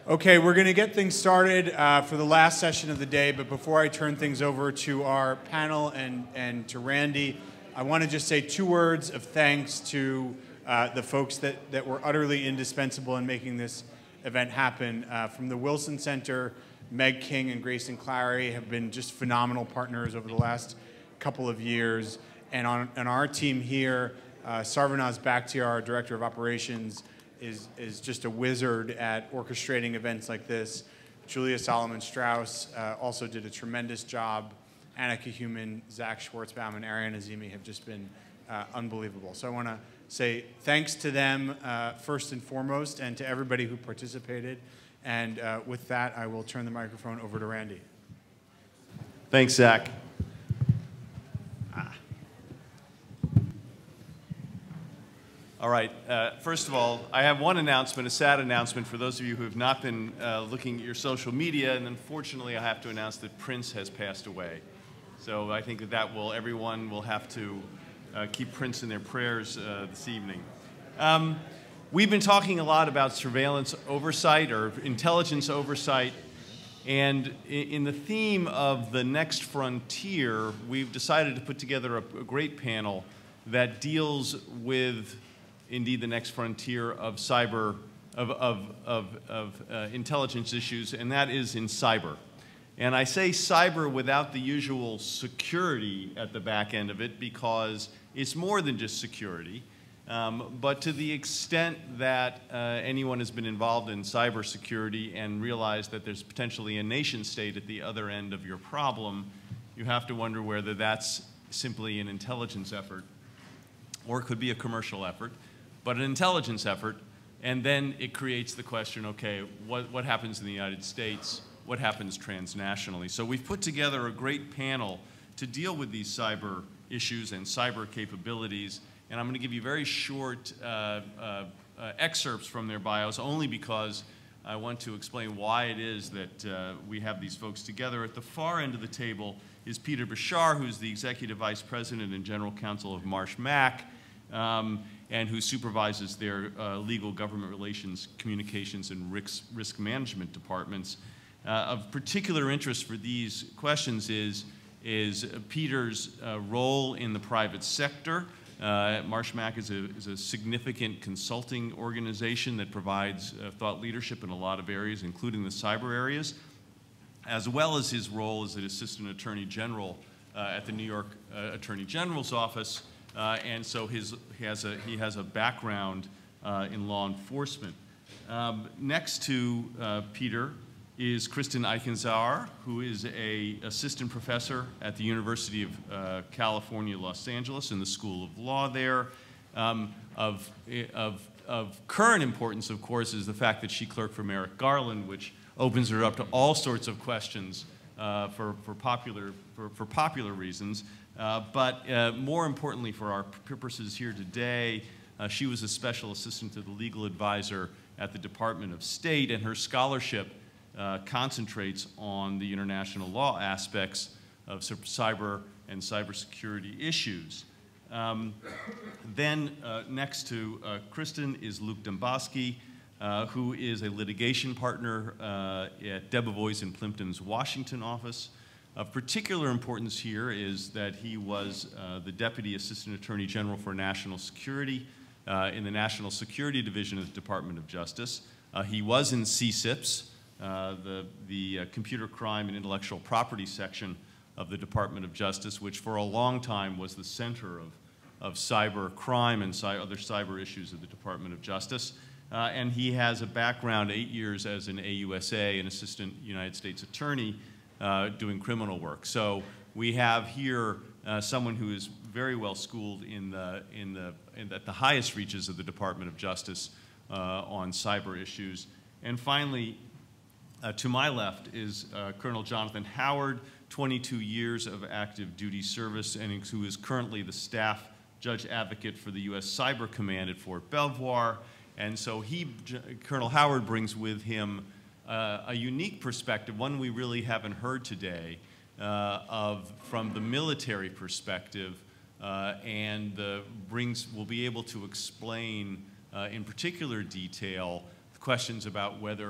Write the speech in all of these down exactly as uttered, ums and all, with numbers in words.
Okay, we're going to get things started uh, for the last session of the day, but before I turn things over to our panel and, and to Randy, I want to just say two words of thanks to uh, the folks that, that were utterly indispensable in making this event happen. Uh, from the Wilson Center, Meg King and Grayson Clary have been just phenomenal partners over the last couple of years. And on, on our team here, uh, Sarvanaz Bakhtiar, our Director of Operations, is, is just a wizard at orchestrating events like this. Julia Solomon-Strauss uh, also did a tremendous job. Anna Kahuman, Zach Schwartzbaum, and Ariane Azimi have just been uh, unbelievable. So I want to say thanks to them uh, first and foremost, and to everybody who participated. And uh, with that, I will turn the microphone over to Randy. Thanks, Zach. All right, uh, first of all, I have one announcement, a sad announcement for those of you who have not been uh, looking at your social media, and unfortunately I have to announce that Prince has passed away. So I think that that will, everyone will have to uh, keep Prince in their prayers uh, this evening. Um, we've been talking a lot about surveillance oversight or intelligence oversight, and in the theme of the next frontier, we've decided to put together a, a great panel that deals with indeed the next frontier of cyber, of, of, of, of uh, intelligence issues, and that is in cyber. And I say cyber without the usual security at the back end of it, because it's more than just security. Um, but to the extent that uh, anyone has been involved in cybersecurity and realized that there's potentially a nation state at the other end of your problem, you have to wonder whether that's simply an intelligence effort, or it could be a commercial effort, but an intelligence effort, and then it creates the question, okay, what, what happens in the United States? What happens transnationally? So we've put together a great panel to deal with these cyber issues and cyber capabilities, and I'm going to give you very short uh, uh, uh, excerpts from their bios, only because I want to explain why it is that uh, we have these folks together. At the far end of the table is Peter Beshar, who's the Executive Vice President and General Counsel of Marsh Mac, um, and who supervises their uh, legal, government relations, communications, and risk, risk management departments. Uh, of particular interest for these questions is, is Peter's uh, role in the private sector. Uh, Marsh Mac is a, is a significant consulting organization that provides uh, thought leadership in a lot of areas, including the cyber areas, as well as his role as an Assistant Attorney General uh, at the New York uh, Attorney General's office. Uh, and so his, he, has a, he has a background uh, in law enforcement. Um, next to uh, Peter is Kristen Eichensehr, who is a assistant professor at the University of uh, California, Los Angeles, in the School of Law there. Um, of, of, of current importance, of course, is the fact that she clerked for Merrick Garland, which opens her up to all sorts of questions uh, for, for, popular, for, for popular reasons. Uh, but uh, more importantly for our purposes here today, uh, she was a special assistant to the legal advisor at the Department of State, and her scholarship uh, concentrates on the international law aspects of cyber and cybersecurity issues. Um, then uh, next to uh, Kristen is Luke Dembosky, uh, who is a litigation partner uh, at Debevoise in Plimpton's Washington office. Of particular importance here is that he was uh, the Deputy Assistant Attorney General for National Security uh, in the National Security Division of the Department of Justice. Uh, he was in C SIPS, uh, the, the uh, Computer Crime and Intellectual Property section of the Department of Justice, which for a long time was the center of, of cyber crime and cy other cyber issues of the Department of Justice. Uh, and he has a background, eight years as an A U S A, an Assistant United States Attorney, Uh, doing criminal work. So we have here uh, someone who is very well schooled in the, in the, in, at the highest reaches of the Department of Justice uh, on cyber issues. And finally, uh, to my left is uh, Colonel Jonathan Howard, twenty-two years of active duty service, and who is currently the staff judge advocate for the U S Cyber Command at Fort Belvoir. And so he, Colonel Howard, brings with him Uh, a unique perspective, one we really haven't heard today, uh, of from the military perspective, uh, and uh, brings will be able to explain uh, in particular detail the questions about whether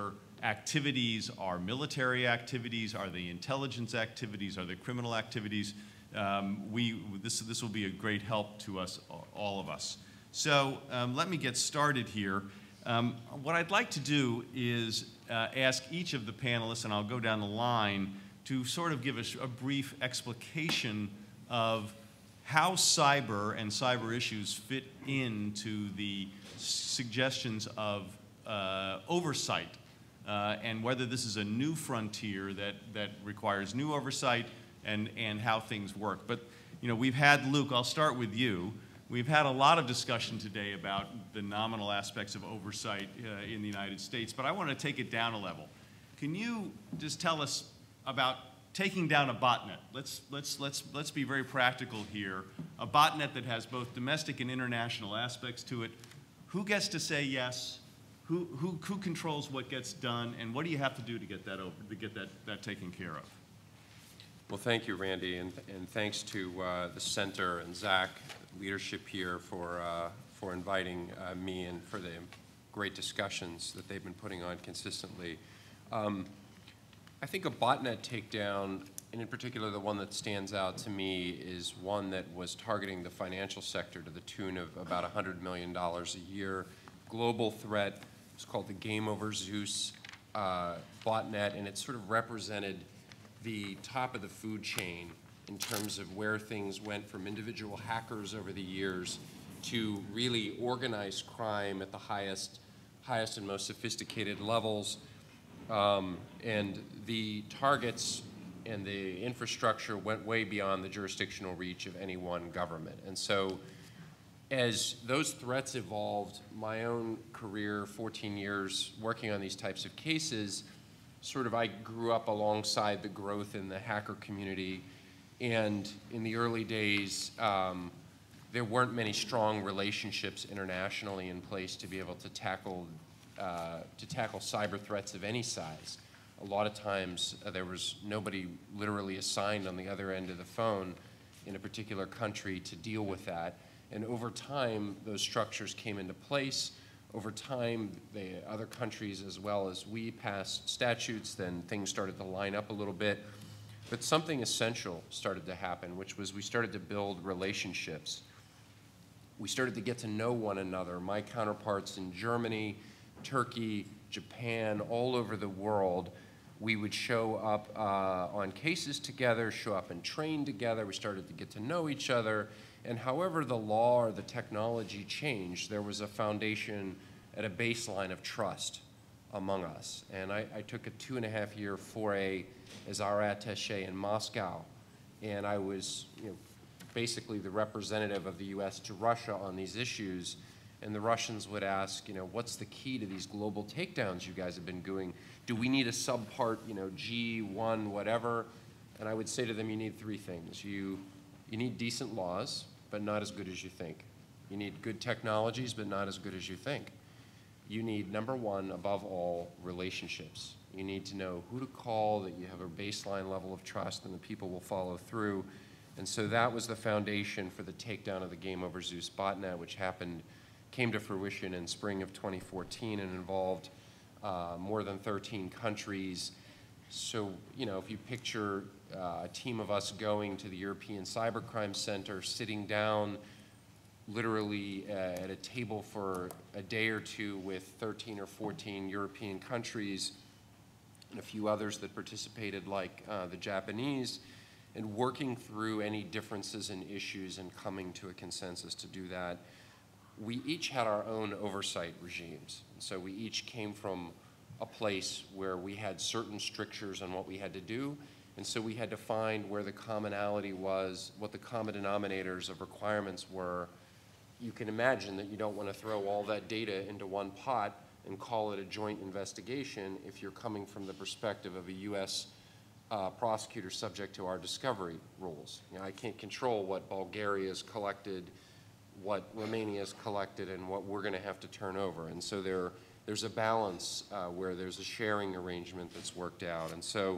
activities are military activities, are they intelligence activities, are they criminal activities? Um, we, this, this will be a great help to us, all of us. So um, let me get started here. Um, what I'd like to do is uh, ask each of the panelists, and I'll go down the line, to sort of give us a brief explication of how cyber and cyber issues fit into the suggestions of uh, oversight, uh, and whether this is a new frontier that, that requires new oversight, and, and how things work. But, you know, we've had, Luke, I'll start with you. We've had a lot of discussion today about the nominal aspects of oversight uh, in the United States, but I want to take it down a level. Can you just tell us about taking down a botnet? Let's, let's, let's, let's be very practical here. A botnet that has both domestic and international aspects to it. Who gets to say yes? Who, who, who controls what gets done? And what do you have to do to get that, over, to get that, that taken care of? Well, thank you, Randy, and, and thanks to uh, the center and Zach, leadership here, for, uh, for inviting uh, me and for the great discussions that they've been putting on consistently. Um, I think a botnet takedown, and in particular the one that stands out to me, is one that was targeting the financial sector to the tune of about one hundred million dollars a year. Global threat. It's called the Game Over Zeus uh, botnet, and it sort of represented the top of the food chain in terms of where things went from individual hackers over the years to really organized crime at the highest, highest and most sophisticated levels. Um, and the targets and the infrastructure went way beyond the jurisdictional reach of any one government. And so as those threats evolved, my own career, fourteen years working on these types of cases, sort of I grew up alongside the growth in the hacker community. And in the early days, um, there weren't many strong relationships internationally in place to be able to tackle, uh, to tackle cyber threats of any size. A lot of times uh, there was nobody literally assigned on the other end of the phone in a particular country to deal with that. And over time, those structures came into place. Over time, the other countries as well as we passed statutes, then things started to line up a little bit. But something essential started to happen, which was we started to build relationships. We started to get to know one another. My counterparts in Germany, Turkey, Japan, all over the world, we would show up uh, on cases together, show up and train together. We started to get to know each other. And however the law or the technology changed, there was a foundation at a baseline of trust among us. And I, I took a two and a half year foray as our attaché in Moscow. And I was, you know, basically the representative of the U S to Russia on these issues. And the Russians would ask, you know, what's the key to these global takedowns you guys have been doing? Do we need a subpart, you know, G one, whatever? And I would say to them, you need three things. You, you need decent laws, but not as good as you think. You need good technologies, but not as good as you think. You need, number one, above all, relationships. You need to know who to call, that you have a baseline level of trust, and the people will follow through. And so that was the foundation for the takedown of the Game Over Zeus botnet, which happened, came to fruition in spring of twenty fourteen and involved uh, more than thirteen countries. So, you know, if you picture uh, a team of us going to the European Cybercrime Center, sitting down literally uh, at a table for a day or two with thirteen or fourteen European countries and a few others that participated, like uh, the Japanese, and working through any differences and issues and coming to a consensus to do that. We each had our own oversight regimes. And so we each came from a place where we had certain strictures on what we had to do, and so we had to find where the commonality was, what the common denominators of requirements were. You can imagine that you don't want to throw all that data into one pot and call it a joint investigation if you're coming from the perspective of a U S uh, prosecutor subject to our discovery rules. You know, I can't control what Bulgaria's collected, what Romania's collected, and what we're going to have to turn over. And so there, there's a balance uh, where there's a sharing arrangement that's worked out. And so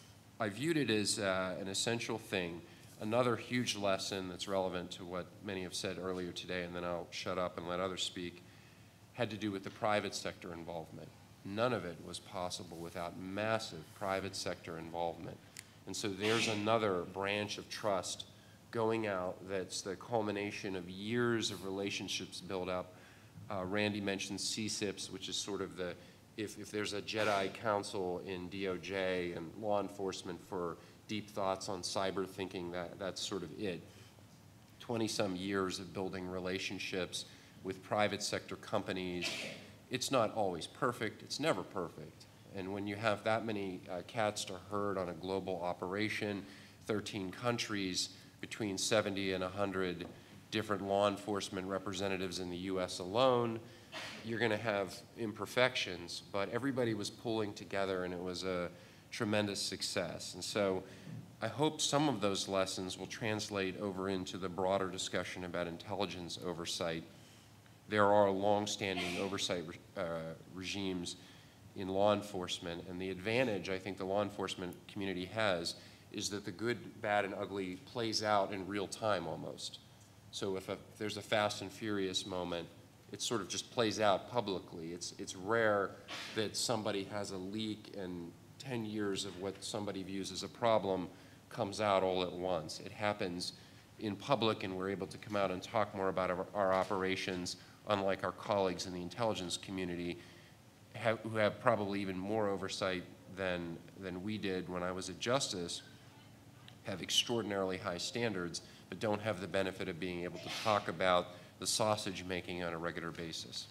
I viewed it as uh, an essential thing. Another huge lesson that's relevant to what many have said earlier today, and then I'll shut up and let others speak, had to do with the private sector involvement. none of it was possible without massive private sector involvement. And so there's another branch of trust going out that's the culmination of years of relationships built up. Uh, Randy mentioned C SIPs, which is sort of the, if, if there's a Jedi Council in D O J and law enforcement for deep thoughts on cyber thinking, that, that's sort of it. twenty-some years of building relationships with private sector companies. It's not always perfect. It's never perfect. And when you have that many uh, cats to herd on a global operation, thirteen countries, between seventy and one hundred different law enforcement representatives in the U S alone, you're going to have imperfections, but everybody was pulling together and it was a tremendous success. And so I hope some of those lessons will translate over into the broader discussion about intelligence oversight. There are long-standing oversight re uh, regimes in law enforcement, and the advantage I think the law enforcement community has is that the good, bad, and ugly plays out in real time almost. So if, a, if there's a Fast and Furious moment, it sort of just plays out publicly. It's, it's rare that somebody has a leak and ten years of what somebody views as a problem comes out all at once. It happens in public, and we're able to come out and talk more about our, our operations, unlike our colleagues in the intelligence community, have, who have probably even more oversight than, than we did when I was at Justice, have extraordinarily high standards, but don't have the benefit of being able to talk about the sausage making on a regular basis.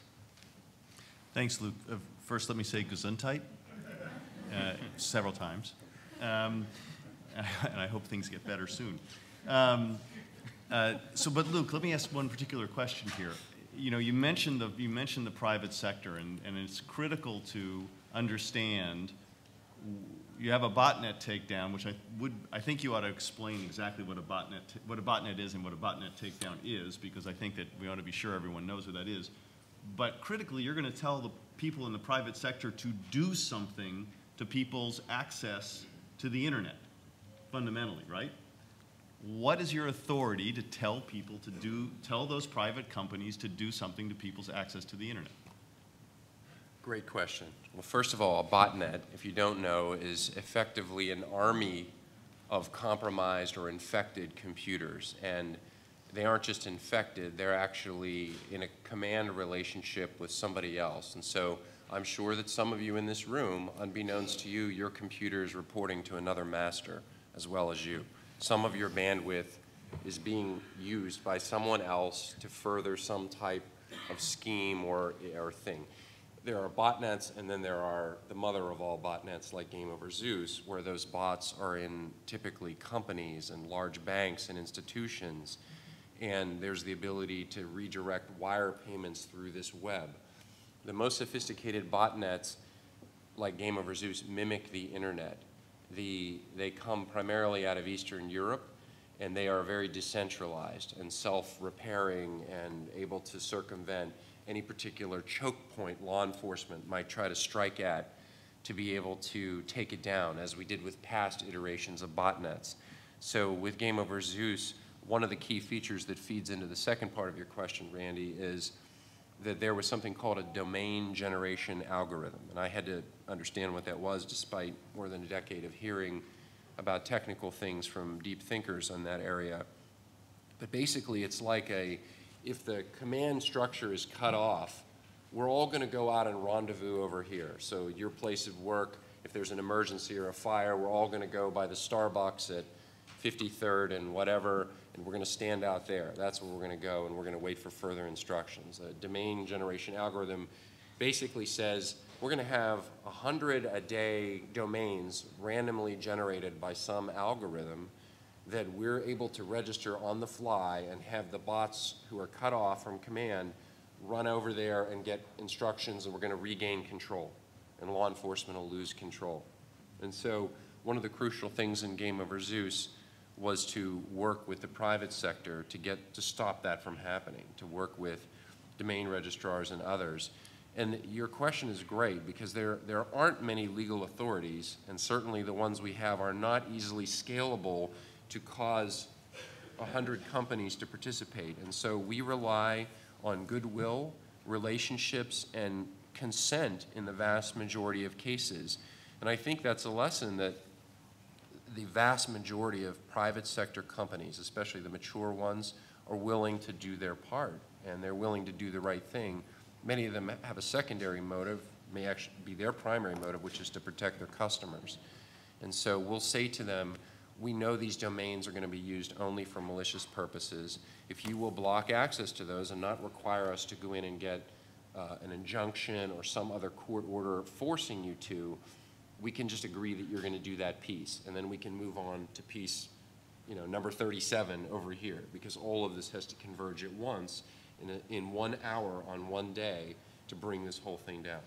Thanks, Luke. Uh, first, let me say Gesundheit uh, several times. Um, and I hope things get better soon. Um, uh, so, but Luke, let me ask one particular question here. You know, you mentioned the, you mentioned the private sector, and, and it's critical to understand. You have a botnet takedown, which I would, I think you ought to explain exactly what a botnet, what a botnet is and what a botnet takedown is, because I think that we ought to be sure everyone knows what that is. But critically, you're going to tell the people in the private sector to do something to people's access to the internet, fundamentally, right? What is your authority to tell people to do, tell those private companies to do something to people's access to the internet? Great question. Well, first of all, a botnet, if you don't know, is effectively an army of compromised or infected computers. And they aren't just infected, they're actually in a command relationship with somebody else. And so I'm sure that some of you in this room, unbeknownst to you, your computer is reporting to another master as well as you. Some of your bandwidth is being used by someone else to further some type of scheme or, or thing. There are botnets, and then there are the mother of all botnets like Game Over Zeus, where those bots are in typically companies and large banks and institutions, and there's the ability to redirect wire payments through this web. The most sophisticated botnets, like Game Over Zeus, mimic the internet. The, they come primarily out of Eastern Europe, and they are very decentralized and self-repairing and able to circumvent any particular choke point law enforcement might try to strike at to be able to take it down, as we did with past iterations of botnets. So with Game Over Zeus, one of the key features that feeds into the second part of your question, Randy, is that there was something called a domain generation algorithm. And I had to understand what that was, despite more than a decade of hearing about technical things from deep thinkers in that area. But basically, it's like a, if the command structure is cut off, we're all going to go out and rendezvous over here. So your place of work, if there's an emergency or a fire, we're all going to go by the Starbucks at fifty-third and whatever, and we're going to stand out there. That's where we're going to go, and we're going to wait for further instructions. A domain generation algorithm basically says we're going to have one hundred a day domains randomly generated by some algorithm that we're able to register on the fly and have the bots who are cut off from command run over there and get instructions, and we're going to regain control, and law enforcement will lose control. And so one of the crucial things in Game Over Zeus was to work with the private sector to get to stop that from happening, to work with domain registrars and others. And your question is great, because there, there aren't many legal authorities, and certainly the ones we have are not easily scalable to cause one hundred companies to participate. And so we rely on goodwill, relationships, and consent in the vast majority of cases. And I think that's a lesson that the vast majority of private sector companies, especially the mature ones, are willing to do their part, and they're willing to do the right thing. Many of them have a secondary motive, may actually be their primary motive, which is to protect their customers. And so we'll say to them, we know these domains are going to be used only for malicious purposes. If you will block access to those and not require us to go in and get uh, an injunction or some other court order forcing you to, we can just agree that you're going to do that piece, and then we can move on to piece, you know, number thirty-seven over here, because all of this has to converge at once in, a, in one hour on one day to bring this whole thing down.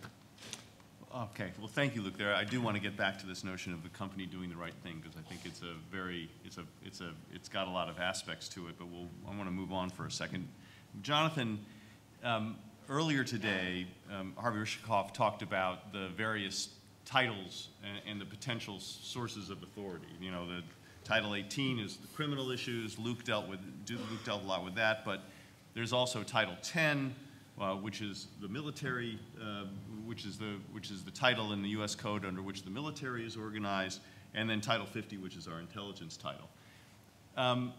Okay, well, thank you, Luke. There, I do want to get back to this notion of the company doing the right thing, because I think it's a very, it's a, it's a, it's got a lot of aspects to it. But we'll, I want to move on for a second. Jonathan, um, earlier today, um, Harvey Rishikoff talked about the various titles and, and the potential sources of authority. You know, the Title eighteen is the criminal issues. Luke dealt with Luke dealt a lot with that, but there's also Title ten, uh, which is the military, uh, which is the which is the title in the U S Code under which the military is organized, and then Title fifty, which is our intelligence title. Um,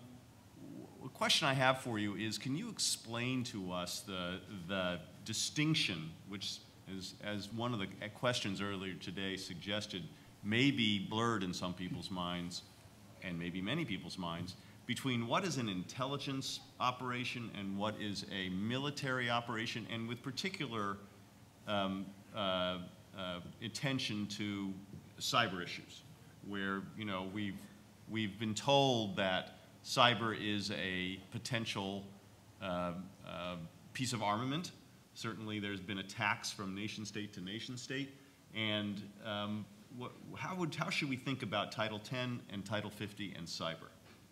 a question I have for you is, can you explain to us the the distinction, which is, as one of the questions earlier today suggested, may be blurred in some people's minds, and maybe many people's minds, between what is an intelligence operation and what is a military operation, and with particular um, uh, uh, attention to cyber issues, where, you know, we've, we've been told that cyber is a potential uh, uh, piece of armament. Certainly there's been attacks from nation state to nation state, and um, what, how, would, how should we think about Title ten and Title fifty and cyber?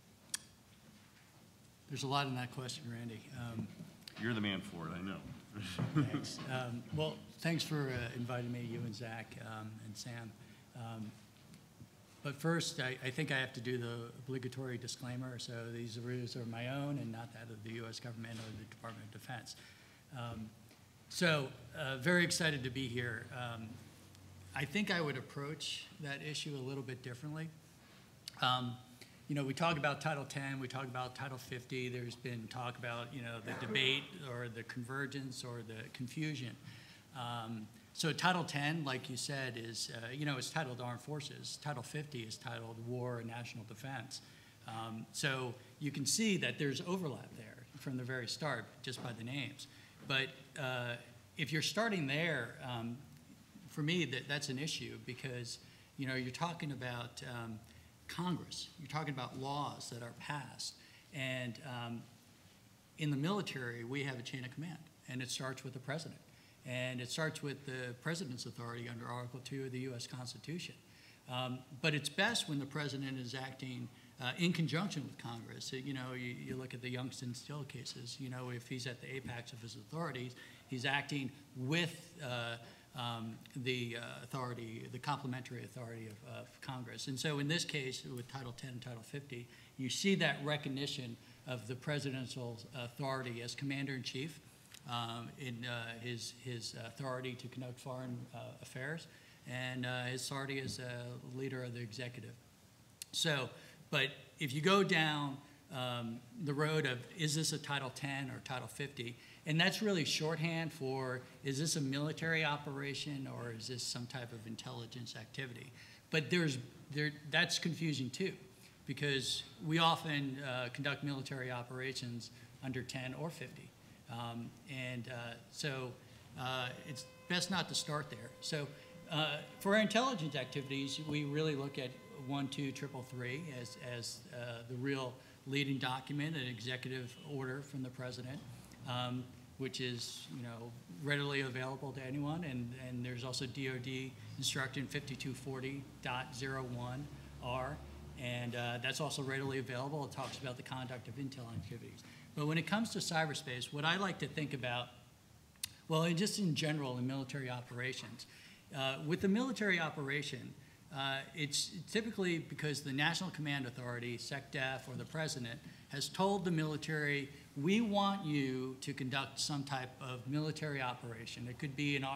There's a lot in that question, Randy. Um, You're the man for it, I know. thanks. Um, well, thanks for uh, inviting me, you and Zach um, and Sam. Um, but first, I, I think I have to do the obligatory disclaimer. So these views are my own and not that of the U S government or the Department of Defense. Um, so uh, very excited to be here. Um, I think I would approach that issue a little bit differently. Um, You know, we talk about Title ten, we talk about Title fifty. There's been talk about, you know, the debate or the convergence or the confusion. Um, so Title ten, like you said, is, uh, you know, it's titled Armed Forces. Title fifty is titled War and National Defense. Um, so you can see that there's overlap there from the very start, just by the names. But uh, if you're starting there, um, for me, that, that's an issue because, you know, you're talking about um, Congress. You're talking about laws that are passed. And um, in the military, we have a chain of command, and it starts with the president. And it starts with the president's authority under Article two of the U S Constitution. Um, but it's best when the president is acting uh, in conjunction with Congress. So, you know, you, you look at the Youngstown Still cases. You know, if he's at the apex of his authorities, he's acting with uh, Um, the uh, authority, the complementary authority of, of Congress. And so in this case, with Title ten and Title fifty, you see that recognition of the presidential authority as commander-in-chief um, in uh, his, his authority to conduct foreign uh, affairs and uh, his authority as a leader of the executive. So, but if you go down um, the road of, is this a Title ten or Title fifty, and that's really shorthand for, is this a military operation or is this some type of intelligence activity? But there's, there, that's confusing too, because we often uh, conduct military operations under ten or fifty. Um, and uh, so uh, it's best not to start there. So uh, for our intelligence activities, we really look at one, two, triple three as, as uh, the real leading document, an executive order from the president. Um, which is, you know, readily available to anyone, and, and there's also D O D Instruction fifty-two forty point oh one R, and uh, that's also readily available. It talks about the conduct of intel activities. But when it comes to cyberspace, what I like to think about, well, and just in general in military operations, uh, with the military operation, uh, it's typically because the National Command Authority, SecDef, or the President, has told the military, we want you to conduct some type of military operation. It could be an,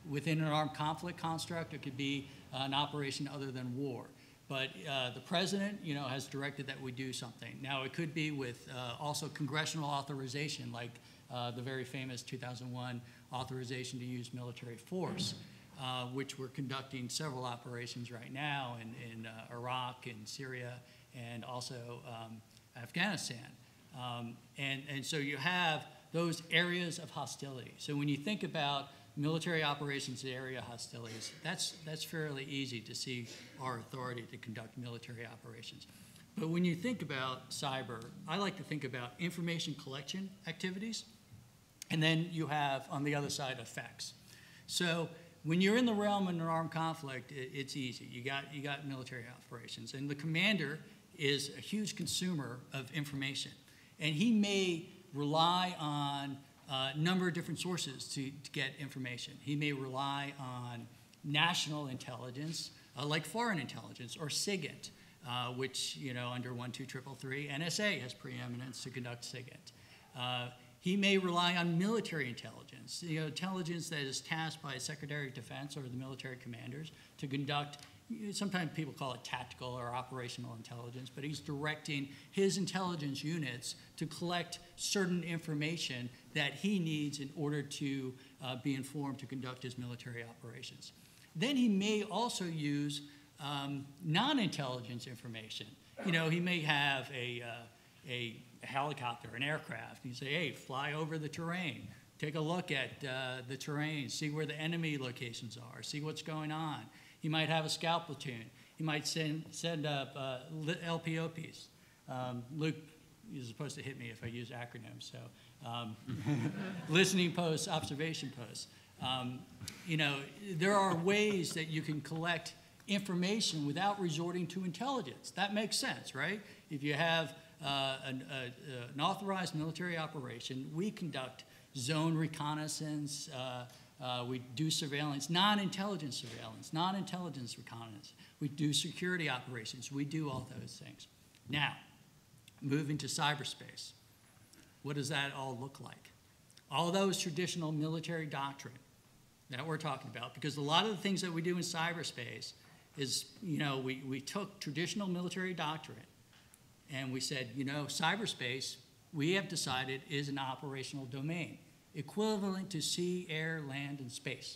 within an armed conflict construct. It could be uh, an operation other than war. But uh, the president, you know, has directed that we do something. Now, it could be with uh, also congressional authorization, like uh, the very famous two thousand one authorization to use military force, uh, which we're conducting several operations right now in, in uh, Iraq and Syria and also um, Afghanistan. Um, and, and so you have those areas of hostility. So when you think about military operations area hostilities, that's, that's fairly easy to see our authority to conduct military operations. But when you think about cyber, I like to think about information collection activities, and then you have, on the other side, effects. So when you're in the realm of an armed conflict, it, it's easy. You got, you got military operations, and the commander is a huge consumer of information. And he may rely on a number of different sources to, to get information. He may rely on national intelligence, uh, like foreign intelligence, or SIGINT, uh, which, you know, under one two three three, N S A has preeminence to conduct SIGINT. Uh, he may rely on military intelligence, you know, intelligence that is tasked by a Secretary of Defense or the military commanders to conduct. Sometimes people call it tactical or operational intelligence, but he's directing his intelligence units to collect certain information that he needs in order to uh, be informed to conduct his military operations. Then he may also use um, non-intelligence information. You know, he may have a, uh, a helicopter, an aircraft, and you say, hey, fly over the terrain. Take a look at uh, the terrain, see where the enemy locations are, see what's going on. He might have a scout platoon. He might send, send up uh, L P O Ps. Um, Luke is supposed to hit me if I use acronyms, so um, listening posts, observation posts. Um, you know, there are ways that you can collect information without resorting to intelligence. That makes sense, right? If you have uh, an, a, an authorized military operation, we conduct zone reconnaissance, uh, Uh, we do surveillance, non-intelligence surveillance, non-intelligence reconnaissance. We do security operations. We do all those things. Now, moving to cyberspace. What does that all look like? All those traditional military doctrine that we're talking about, because a lot of the things that we do in cyberspace is, you know, we, we took traditional military doctrine and we said, you know, cyberspace, we have decided, is an operational domain, equivalent to sea, air, land, and space.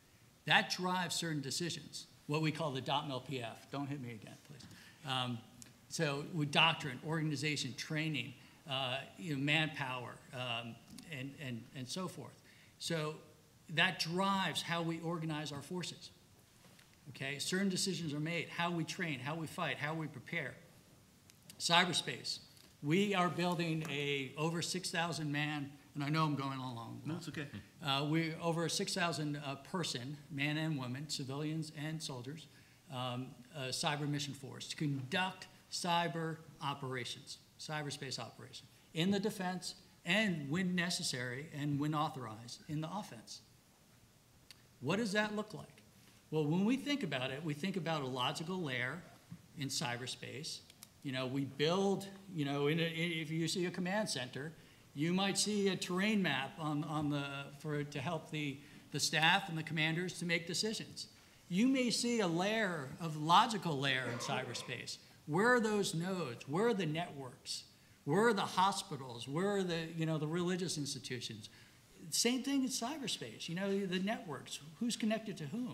That drives certain decisions, what we call the D O T M L P F. Don't hit me again, please. Um, so with doctrine, organization, training, uh, you know, manpower, um, and, and, and so forth. So that drives how we organize our forces. Okay, certain decisions are made, how we train, how we fight, how we prepare. Cyberspace. We are building a over six thousand man, and I know I'm going along. No, it's okay. Uh, we're over a six thousand uh, person, man and women, civilians and soldiers, um, a cyber mission force to conduct cyber operations, cyberspace operations, in the defense and when necessary and when authorized in the offense. What does that look like? Well, when we think about it, we think about a logical layer in cyberspace. You know, we build, you know, in a, if you see a command center, you might see a terrain map on, on the, for, to help the, the staff and the commanders to make decisions. You may see a layer of logical layer in cyberspace. Where are those nodes? Where are the networks? Where are the hospitals? Where are the, you know, the religious institutions? Same thing in cyberspace, you know, the networks. Who's connected to whom?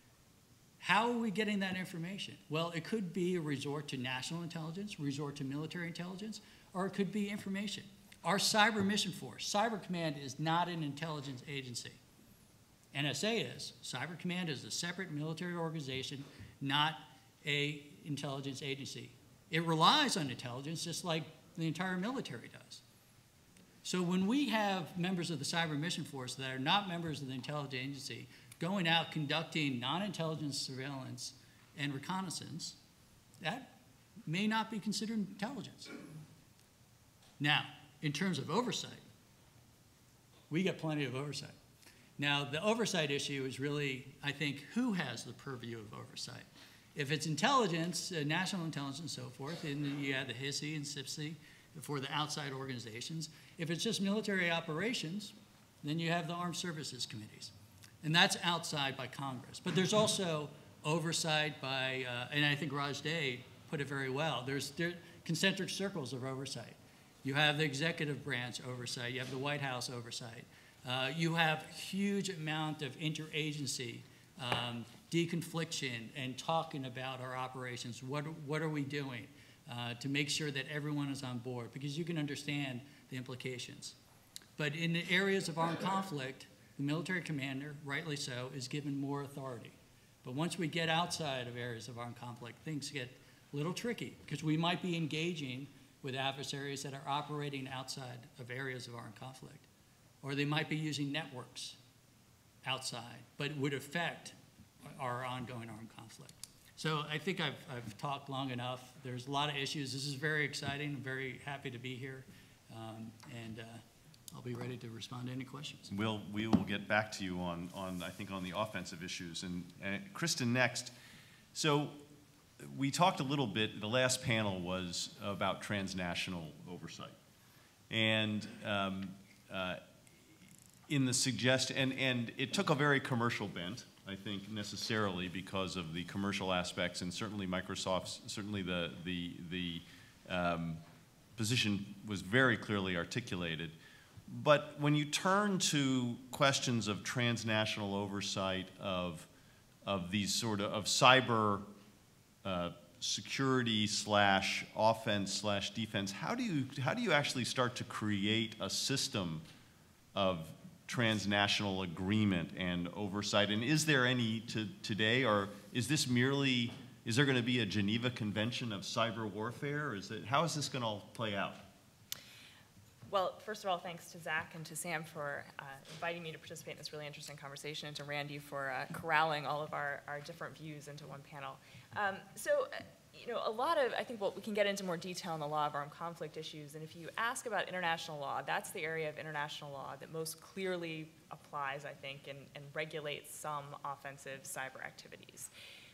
How are we getting that information? Well, it could be a resort to national intelligence, resort to military intelligence, or it could be information. Our cyber mission force, Cyber Command, is not an intelligence agency. N S A is. Cyber Command is a separate military organization, not an intelligence agency. It relies on intelligence just like the entire military does. So when we have members of the cyber mission force that are not members of the intelligence agency going out conducting non-intelligence surveillance and reconnaissance, that may not be considered intelligence. Now, in terms of oversight, we get plenty of oversight. Now, the oversight issue is really, I think, who has the purview of oversight? If it's intelligence, uh, national intelligence and so forth, then you have the H I S I and S I P S I for the outside organizations. If it's just military operations, then you have the Armed Services Committees. And that's outside by Congress. But there's also oversight by, uh, and I think Raj Day put it very well, there's there, concentric circles of oversight. You have the executive branch oversight, you have the White House oversight, uh, you have huge amount of interagency um, deconfliction and talking about our operations. What, what are we doing uh, to make sure that everyone is on board? Because you can understand the implications. But in the areas of armed conflict, the military commander, rightly so, is given more authority. But once we get outside of areas of armed conflict, things get a little tricky because we might be engaging with adversaries that are operating outside of areas of armed conflict. Or they might be using networks outside, but would affect our ongoing armed conflict. So I think I've, I've talked long enough. There's a lot of issues. This is very exciting. I'm very happy to be here. Um, and uh, I'll be ready to respond to any questions. We'll, we will get back to you on, on I think, on the offensive issues. And, and Kristen, next. So we talked a little bit, the last panel was about transnational oversight. And um, uh, in the suggestion, and, and it took a very commercial bent, I think, necessarily because of the commercial aspects, and certainly Microsoft's, certainly the, the, the um, position was very clearly articulated. But when you turn to questions of transnational oversight of, of these sort of, of cyber uh, security slash offense slash defense, how do you, how do you actually start to create a system of transnational agreement and oversight? And is there any to, today, or is this merely, is there going to be a Geneva Convention of cyber warfare? Or is it, how is this going to all play out? Well, first of all, thanks to Zach and to Sam for uh, inviting me to participate in this really interesting conversation, and to Randy for uh, corralling all of our, our different views into one panel. Um, so, uh, you know, a lot of, I think well, we can get into more detail in the law of armed conflict issues, and if you ask about international law, that's the area of international law that most clearly applies, I think, and, and regulates some offensive cyber activities.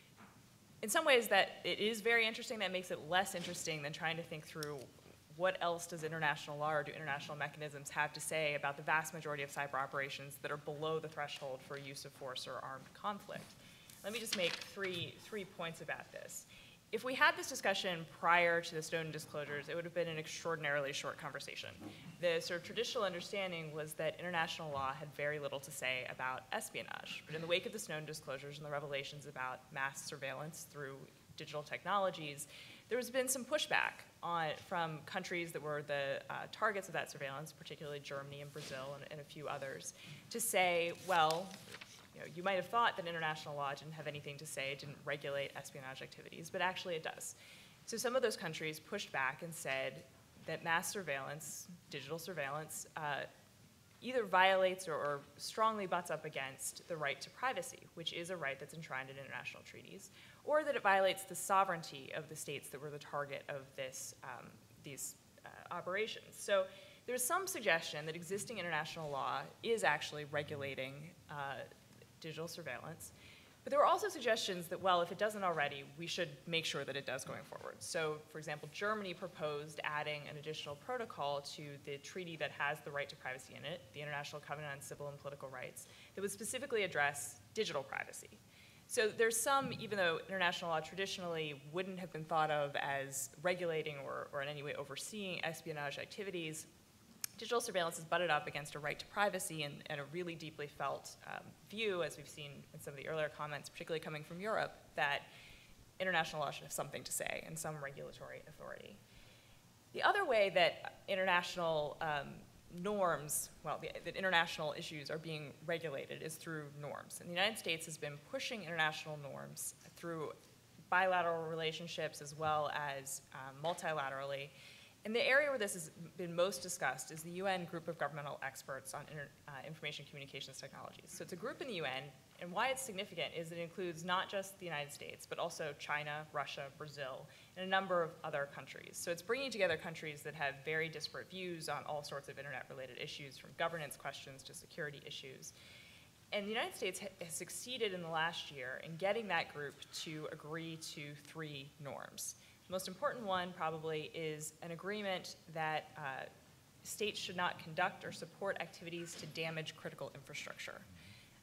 In some ways, that it is very interesting. That makes it less interesting than trying to think through what else does international law or do international mechanisms have to say about the vast majority of cyber operations that are below the threshold for use of force or armed conflict. Let me just make three, three points about this. If we had this discussion prior to the Snowden disclosures, it would have been an extraordinarily short conversation. The sort of traditional understanding was that international law had very little to say about espionage. But in the wake of the Snowden disclosures and the revelations about mass surveillance through digital technologies, there has been some pushback on, from countries that were the uh, targets of that surveillance, particularly Germany and Brazil and, and a few others, to say, well, you know, you might have thought that international law didn't have anything to say, didn't regulate espionage activities, but actually it does. So some of those countries pushed back and said that mass surveillance, digital surveillance, uh, either violates or, or strongly butts up against the right to privacy, which is a right that's enshrined in international treaties, or that it violates the sovereignty of the states that were the target of this, um, these uh, operations. So there's some suggestion that existing international law is actually regulating uh, digital surveillance. But there were also suggestions that, well, if it doesn't already, we should make sure that it does going forward. So, for example, Germany proposed adding an additional protocol to the treaty that has the right to privacy in it, the International Covenant on Civil and Political Rights, that would specifically address digital privacy. So there's some, even though international law traditionally wouldn't have been thought of as regulating or, or in any way overseeing espionage activities, digital surveillance is butted up against a right to privacy and, and a really deeply felt um, view, as we've seen in some of the earlier comments, particularly coming from Europe, that international law should have something to say and some regulatory authority. The other way that international um, norms, well, the, that international issues are being regulated is through norms. And the United States has been pushing international norms through bilateral relationships as well as um, multilaterally. And the area where this has been most discussed is the U N Group of Governmental Experts on Inter, uh, Information Communications Technologies. So it's a group in the U N, and why it's significant is it includes not just the United States, but also China, Russia, Brazil, and a number of other countries. So it's bringing together countries that have very disparate views on all sorts of internet-related issues, from governance questions to security issues. And the United States ha has succeeded in the last year in getting that group to agree to three norms. The most important one probably is an agreement that uh, states should not conduct or support activities to damage critical infrastructure.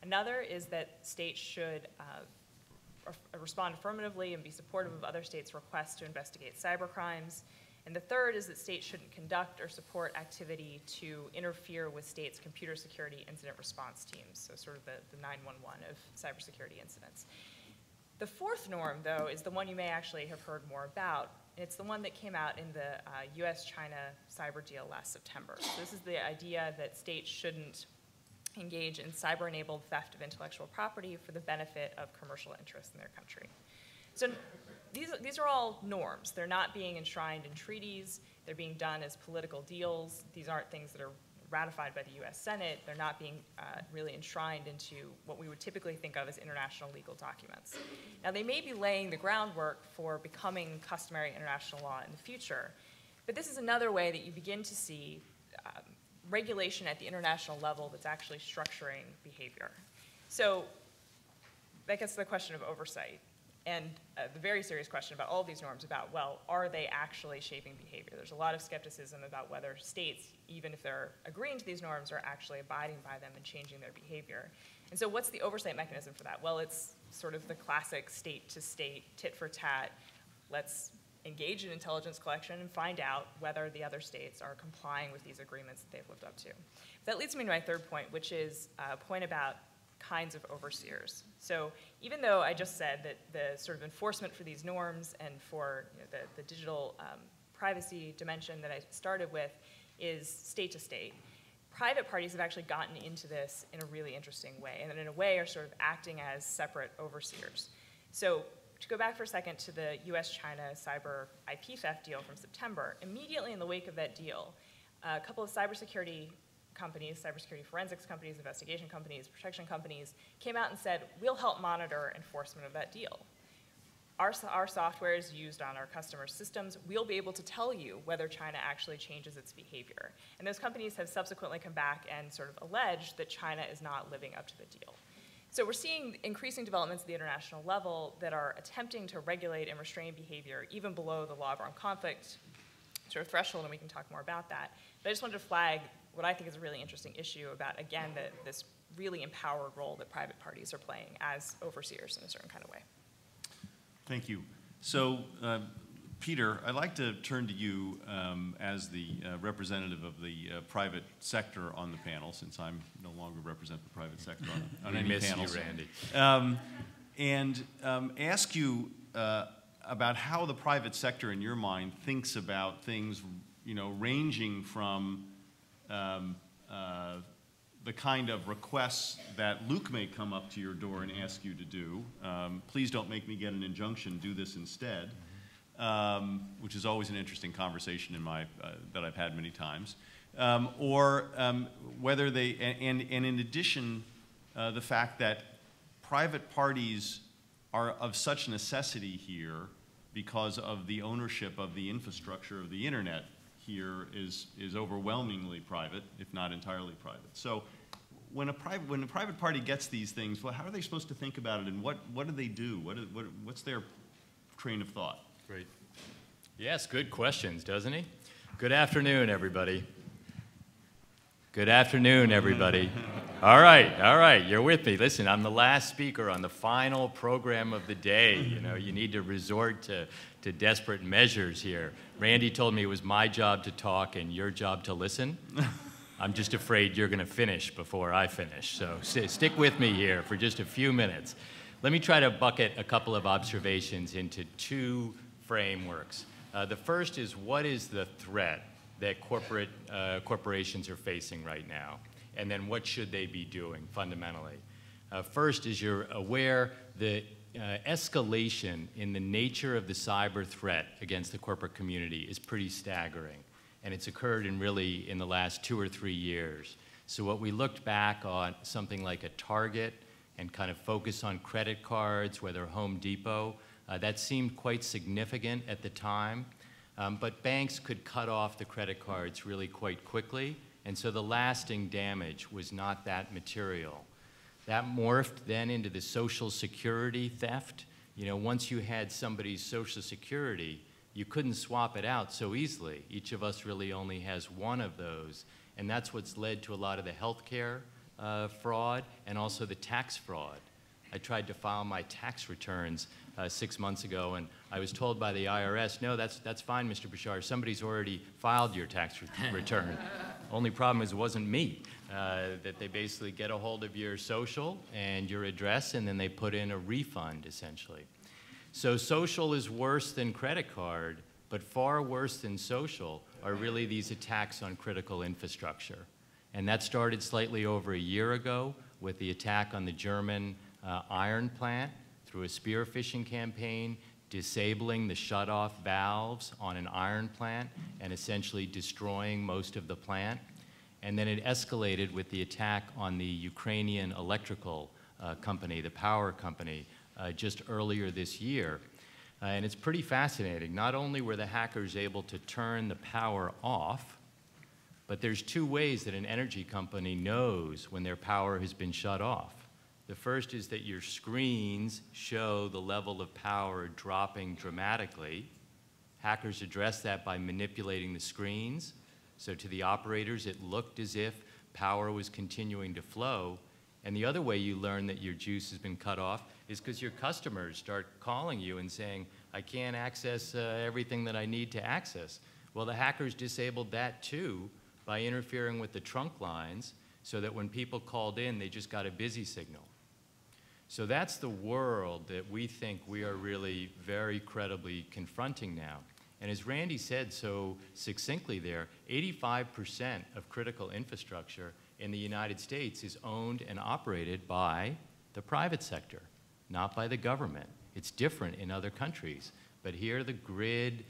Another is that states should uh, respond affirmatively and be supportive of other states' requests to investigate cybercrimes. And the third is that states shouldn't conduct or support activity to interfere with states' computer security incident response teams, so sort of the, the nine one one of cybersecurity incidents. The fourth norm, though, is the one you may actually have heard more about. It's the one that came out in the uh, U S China cyber deal last September. So this is the idea that states shouldn't engage in cyber-enabled theft of intellectual property for the benefit of commercial interests in their country. So these, these are all norms. They're not being enshrined in treaties. They're being done as political deals. These aren't things that are ratified by the U S Senate. They're not being uh, really enshrined into what we would typically think of as international legal documents. Now, they may be laying the groundwork for becoming customary international law in the future, but this is another way that you begin to see um, regulation at the international level that's actually structuring behavior. So that gets to the question of oversight. And uh, the very serious question about all of these norms about, well, are they actually shaping behavior? There's a lot of skepticism about whether states, even if they're agreeing to these norms, are actually abiding by them and changing their behavior. And so what's the oversight mechanism for that? Well, it's sort of the classic state-to-state, tit-for-tat. Let's engage in intelligence collection and find out whether the other states are complying with these agreements that they've lived up to. That leads me to my third point, which is a point about kinds of overseers. So even though I just said that the sort of enforcement for these norms and for you know, the, the digital um, privacy dimension that I started with is state to state, private parties have actually gotten into this in a really interesting way, and in a way are sort of acting as separate overseers. So to go back for a second to the U S China cyber I P theft deal from September, immediately in the wake of that deal, a couple of cybersecurity companies, cybersecurity forensics companies, investigation companies, protection companies, came out and said, we'll help monitor enforcement of that deal. Our, our software is used on our customer systems. We'll be able to tell you whether China actually changes its behavior. And those companies have subsequently come back and sort of alleged that China is not living up to the deal. So we're seeing increasing developments at the international level that are attempting to regulate and restrain behavior even below the law of armed conflict sort of threshold, and we can talk more about that. But I just wanted to flag what I think is a really interesting issue about, again, the, this really empowered role that private parties are playing as overseers in a certain kind of way. Thank you. So, uh, Peter, I'd like to turn to you um, as the uh, representative of the uh, private sector on the panel, since I no longer represent the private sector on, on any miss panels. you, Randy. Um, and um, ask you uh, about how the private sector, in your mind, thinks about things, you know, ranging from um, uh, the kind of requests that Luke may come up to your door and ask you to do. Um, please don't make me get an injunction, do this instead, um, which is always an interesting conversation in my, uh, that I've had many times. Um, or um, whether they, and, and in addition, uh, the fact that private parties are of such necessity here because of the ownership of the infrastructure of the internet here is, is overwhelmingly private, if not entirely private. So when a, private, when a private party gets these things, well, how are they supposed to think about it, and what, what do they do? What, what, what's their train of thought? Great. Yes, good questions, doesn't he? Good afternoon, everybody. Good afternoon, everybody. All right, all right, you're with me. Listen, I'm the last speaker on the final program of the day. You know, you need to resort to, to desperate measures here. Randy told me it was my job to talk and your job to listen. I'm just afraid you're going to finish before I finish. So st stick with me here for just a few minutes. Let me try to bucket a couple of observations into two frameworks. Uh, the first is, what is the threat that corporate uh, corporations are facing right now? And then what should they be doing fundamentally? Uh, first, as you're aware, the uh, escalation in the nature of the cyber threat against the corporate community is pretty staggering. And it's occurred in really in the last two or three years. So what we looked back on something like a Target and kind of focus on credit cards, whether Home Depot, uh, that seemed quite significant at the time. Um, but banks could cut off the credit cards really quite quickly. And so the lasting damage was not that material. That morphed then into the Social Security theft. You know, once you had somebody's Social Security, you couldn't swap it out so easily. Each of us really only has one of those. And that's what's led to a lot of the healthcare uh, fraud and also the tax fraud. I tried to file my tax returns uh, six months ago, and I was told by the I R S, no, that's, that's fine, Mister Beshar, somebody's already filed your tax re return. Only problem is it wasn't me, uh, that they basically get a hold of your social and your address, and then they put in a refund, essentially. So social is worse than credit card, but far worse than social are really these attacks on critical infrastructure. And that started slightly over a year ago with the attack on the German uh, iron plant through a spear phishing campaign, disabling the shutoff valves on an iron plant and essentially destroying most of the plant. And then it escalated with the attack on the Ukrainian electrical uh, company, the power company, uh, just earlier this year. Uh, and it's pretty fascinating. Not only were the hackers able to turn the power off, but there's two ways that an energy company knows when their power has been shut off. The first is that your screens show the level of power dropping dramatically. Hackers address that by manipulating the screens. So to the operators, it looked as if power was continuing to flow. And the other way you learn that your juice has been cut off is because your customers start calling you and saying, I can't access uh, everything that I need to access. Well, the hackers disabled that too by interfering with the trunk lines so that when people called in, they just got a busy signal. So that's the world that we think we are really very credibly confronting now. And as Randy said so succinctly there, eighty-five percent of critical infrastructure in the United States is owned and operated by the private sector, not by the government. It's different in other countries. But here the grid,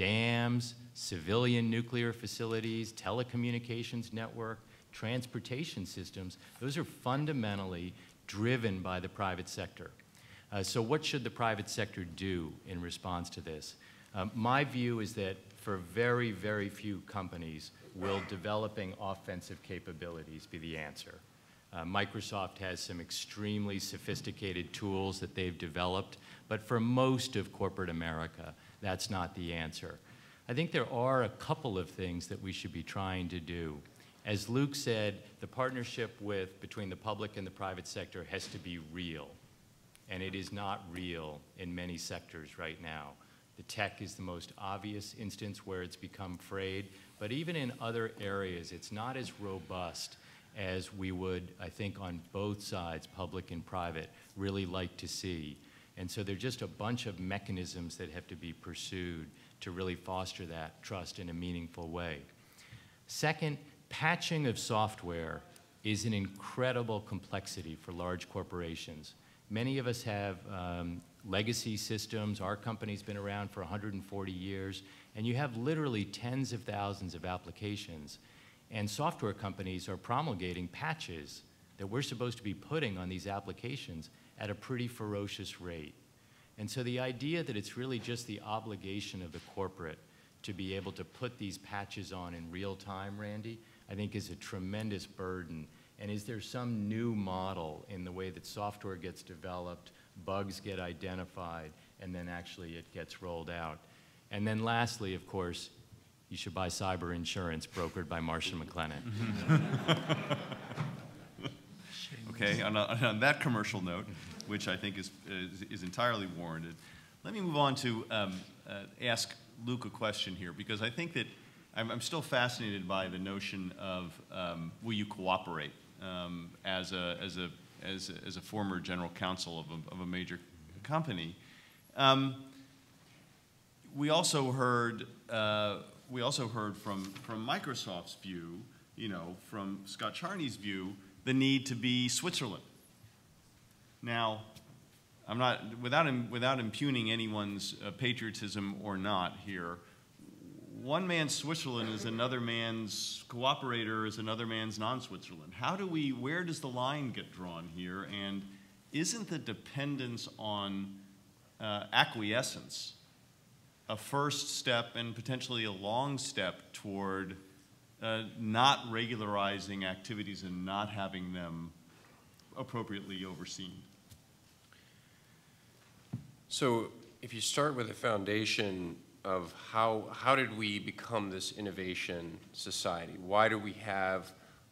dams, civilian nuclear facilities, telecommunications network, transportation systems, those are fundamentally driven by the private sector. Uh, so what should the private sector do in response to this? Um, my view is that for very, very few companies will developing offensive capabilities be the answer. Uh, Microsoft has some extremely sophisticated tools that they've developed, but for most of corporate America, that's not the answer. I think there are a couple of things that we should be trying to do. As Luke said, the partnership with, between the public and the private sector has to be real, and it is not real in many sectors right now. The tech is the most obvious instance where it's become frayed, but even in other areas, it's not as robust as we would, I think, on both sides, public and private, really like to see. And so there are just a bunch of mechanisms that have to be pursued to really foster that trust in a meaningful way. Second, patching of software is an incredible complexity for large corporations. Many of us have um, legacy systems. Our company's been around for one hundred forty years, and you have literally tens of thousands of applications. And software companies are promulgating patches that we're supposed to be putting on these applications at a pretty ferocious rate. And so the idea that it's really just the obligation of the corporate to be able to put these patches on in real time, Randy, I think is a tremendous burden. And is there some new model in the way that software gets developed, bugs get identified, and then actually it gets rolled out? And then lastly, of course, you should buy cyber insurance brokered by Marsh and McLennan. Okay, on, a, on that commercial note, which I think is, is, is entirely warranted, let me move on to um, uh, ask Luke a question here, because I think that I'm, I'm still fascinated by the notion of um, will you cooperate um, as, a, as, a, as, a, as a former general counsel of a, of a major company. Um, we also heard uh, we also heard from, from Microsoft's view, you know, from Scott Charney's view, the need to be Switzerland. Now, I'm not, without, without impugning anyone's uh, patriotism or not here, one man's Switzerland is another man's cooperator, is another man's non-Switzerland. How do we, where does the line get drawn here? And isn't the dependence on uh, acquiescence a first step and potentially a long step toward uh, not regularizing activities and not having them appropriately overseen? So if you start with a foundation of how, how did we become this innovation society? Why do we have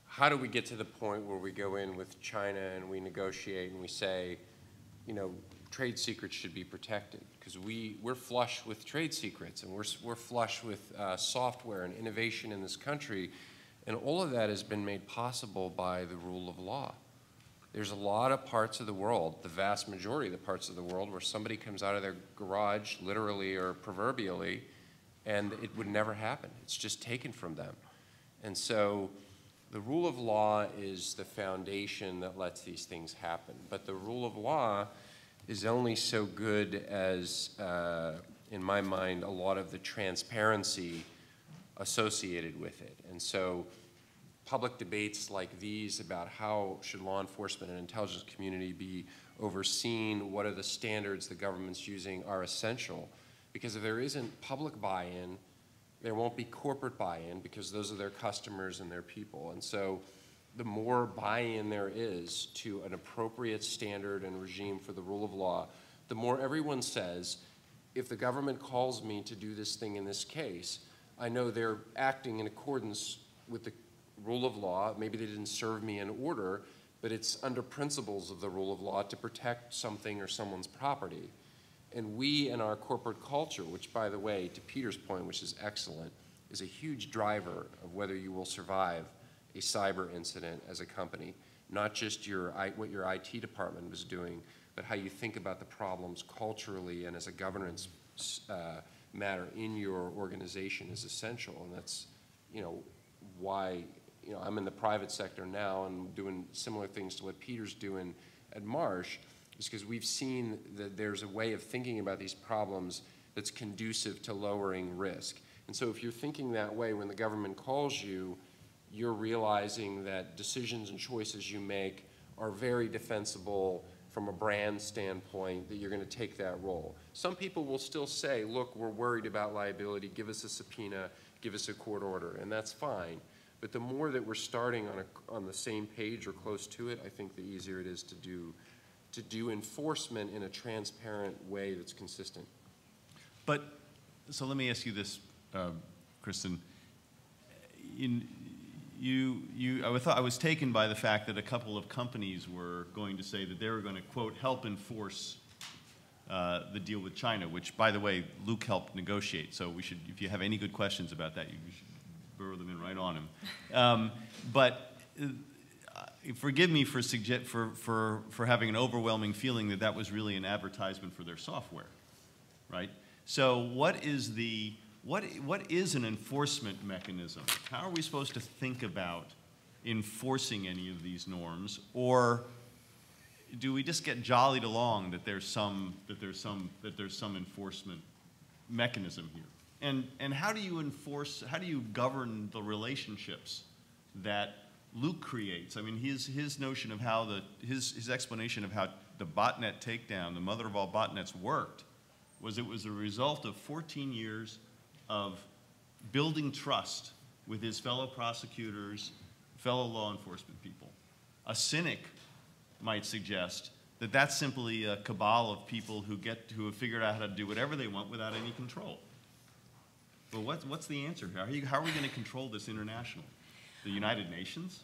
how do we get to the point where we go in with China and we negotiate and we say, you know, trade secrets should be protected? Because we, we're flush with trade secrets, and we're, we're flush with uh, software and innovation in this country, and all of that has been made possible by the rule of law. There's a lot of parts of the world, the vast majority of the parts of the world, where somebody comes out of their garage, literally or proverbially, and it would never happen. It's just taken from them. And so the rule of law is the foundation that lets these things happen. But the rule of law is only so good as, uh, in my mind, a lot of the transparency associated with it. And so public debates like these about how should law enforcement and intelligence community be overseen, what are the standards the government's using, are essential. Because if there isn't public buy-in, there won't be corporate buy-in, because those are their customers and their people. And so the more buy-in there is to an appropriate standard and regime for the rule of law, the more everyone says, if the government calls me to do this thing in this case, I know they're acting in accordance with the rule of law. Maybe they didn't serve me an order, but it's under principles of the rule of law to protect something or someone's property. And we in our corporate culture, which, by the way, to Peter's point, which is excellent, is a huge driver of whether you will survive a cyber incident as a company, not just your, what your I T department was doing, but how you think about the problems culturally and as a governance uh, matter in your organization is essential. And that's, you know, why, you know, I'm in the private sector now and doing similar things to what Peter's doing at Marsh, is because we've seen that there's a way of thinking about these problems that's conducive to lowering risk. And so if you're thinking that way when the government calls you, you're realizing that decisions and choices you make are very defensible from a brand standpoint, that you're going to take that role. Some people will still say, look, we're worried about liability, give us a subpoena, give us a court order, and that's fine. But the more that we're starting on, a, on the same page or close to it, I think the easier it is to do, to do enforcement in a transparent way that's consistent. But, so let me ask you this, uh, Kristen. In, you, you, I, thought, I was taken by the fact that a couple of companies were going to say that they were going to, quote, help enforce uh, the deal with China, which, by the way, Luke helped negotiate. So we should, if you have any good questions about that, you, you should burrow them in right on him. Um, but uh, forgive me for, suggest, for, for, for having an overwhelming feeling that that was really an advertisement for their software, right? So what is the, what, what is an enforcement mechanism? How are we supposed to think about enforcing any of these norms? Or do we just get jollied along that there's some, that there's some, that there's some enforcement mechanism here? And, and how do you enforce, how do you govern the relationships that Luke creates? I mean, his, his notion of how the, his, his explanation of how the botnet takedown, the mother of all botnets, worked was it was a result of fourteen years of building trust with his fellow prosecutors, fellow law enforcement people. A cynic might suggest that that's simply a cabal of people who, get, who have figured out how to do whatever they want without any control. Well, what's, what's the answer here? How are, you, how are we going to control this internationally? The United Nations?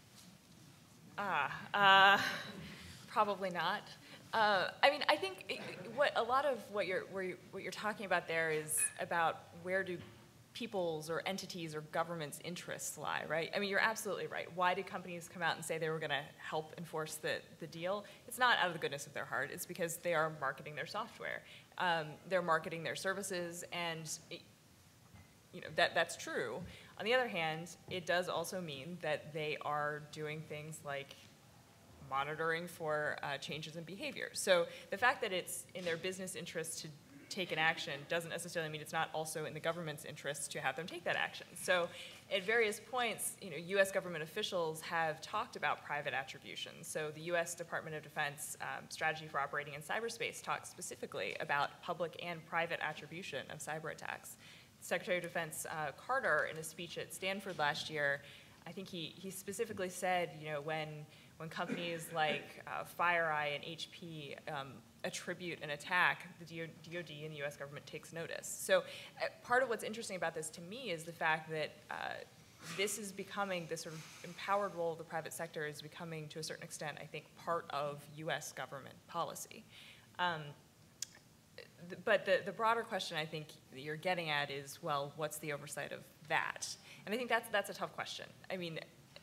Ah, uh, probably not. Uh, I mean, I think it, what a lot of what you're, where you, what you're talking about there is about where do people's or entities or governments' interests lie, right? I mean, you're absolutely right. Why did companies come out and say they were going to help enforce the, the deal? It's not out of the goodness of their heart. It's because they are marketing their software. Um, they're marketing their services, and it, you know, that, that's true. On the other hand, it does also mean that they are doing things like monitoring for uh, changes in behavior. So the fact that it's in their business interest to take an action doesn't necessarily mean it's not also in the government's interest to have them take that action. So at various points, you know, U S government officials have talked about private attribution. So the U S Department of Defense um, strategy for operating in cyberspace talks specifically about public and private attribution of cyber attacks. Secretary of Defense uh, Carter, in a speech at Stanford last year, I think he, he specifically said, you know, when, when companies like uh, FireEye and H P um, attribute an attack, the D O D and the U S government takes notice. So uh, part of what's interesting about this to me is the fact that uh, this is becoming, this sort of empowered role of the private sector is becoming, to a certain extent, I think, part of U S government policy. Um, th but the, the broader question I think that you're getting at is, well, what's the oversight of that? And I think that's, that's a tough question. I mean,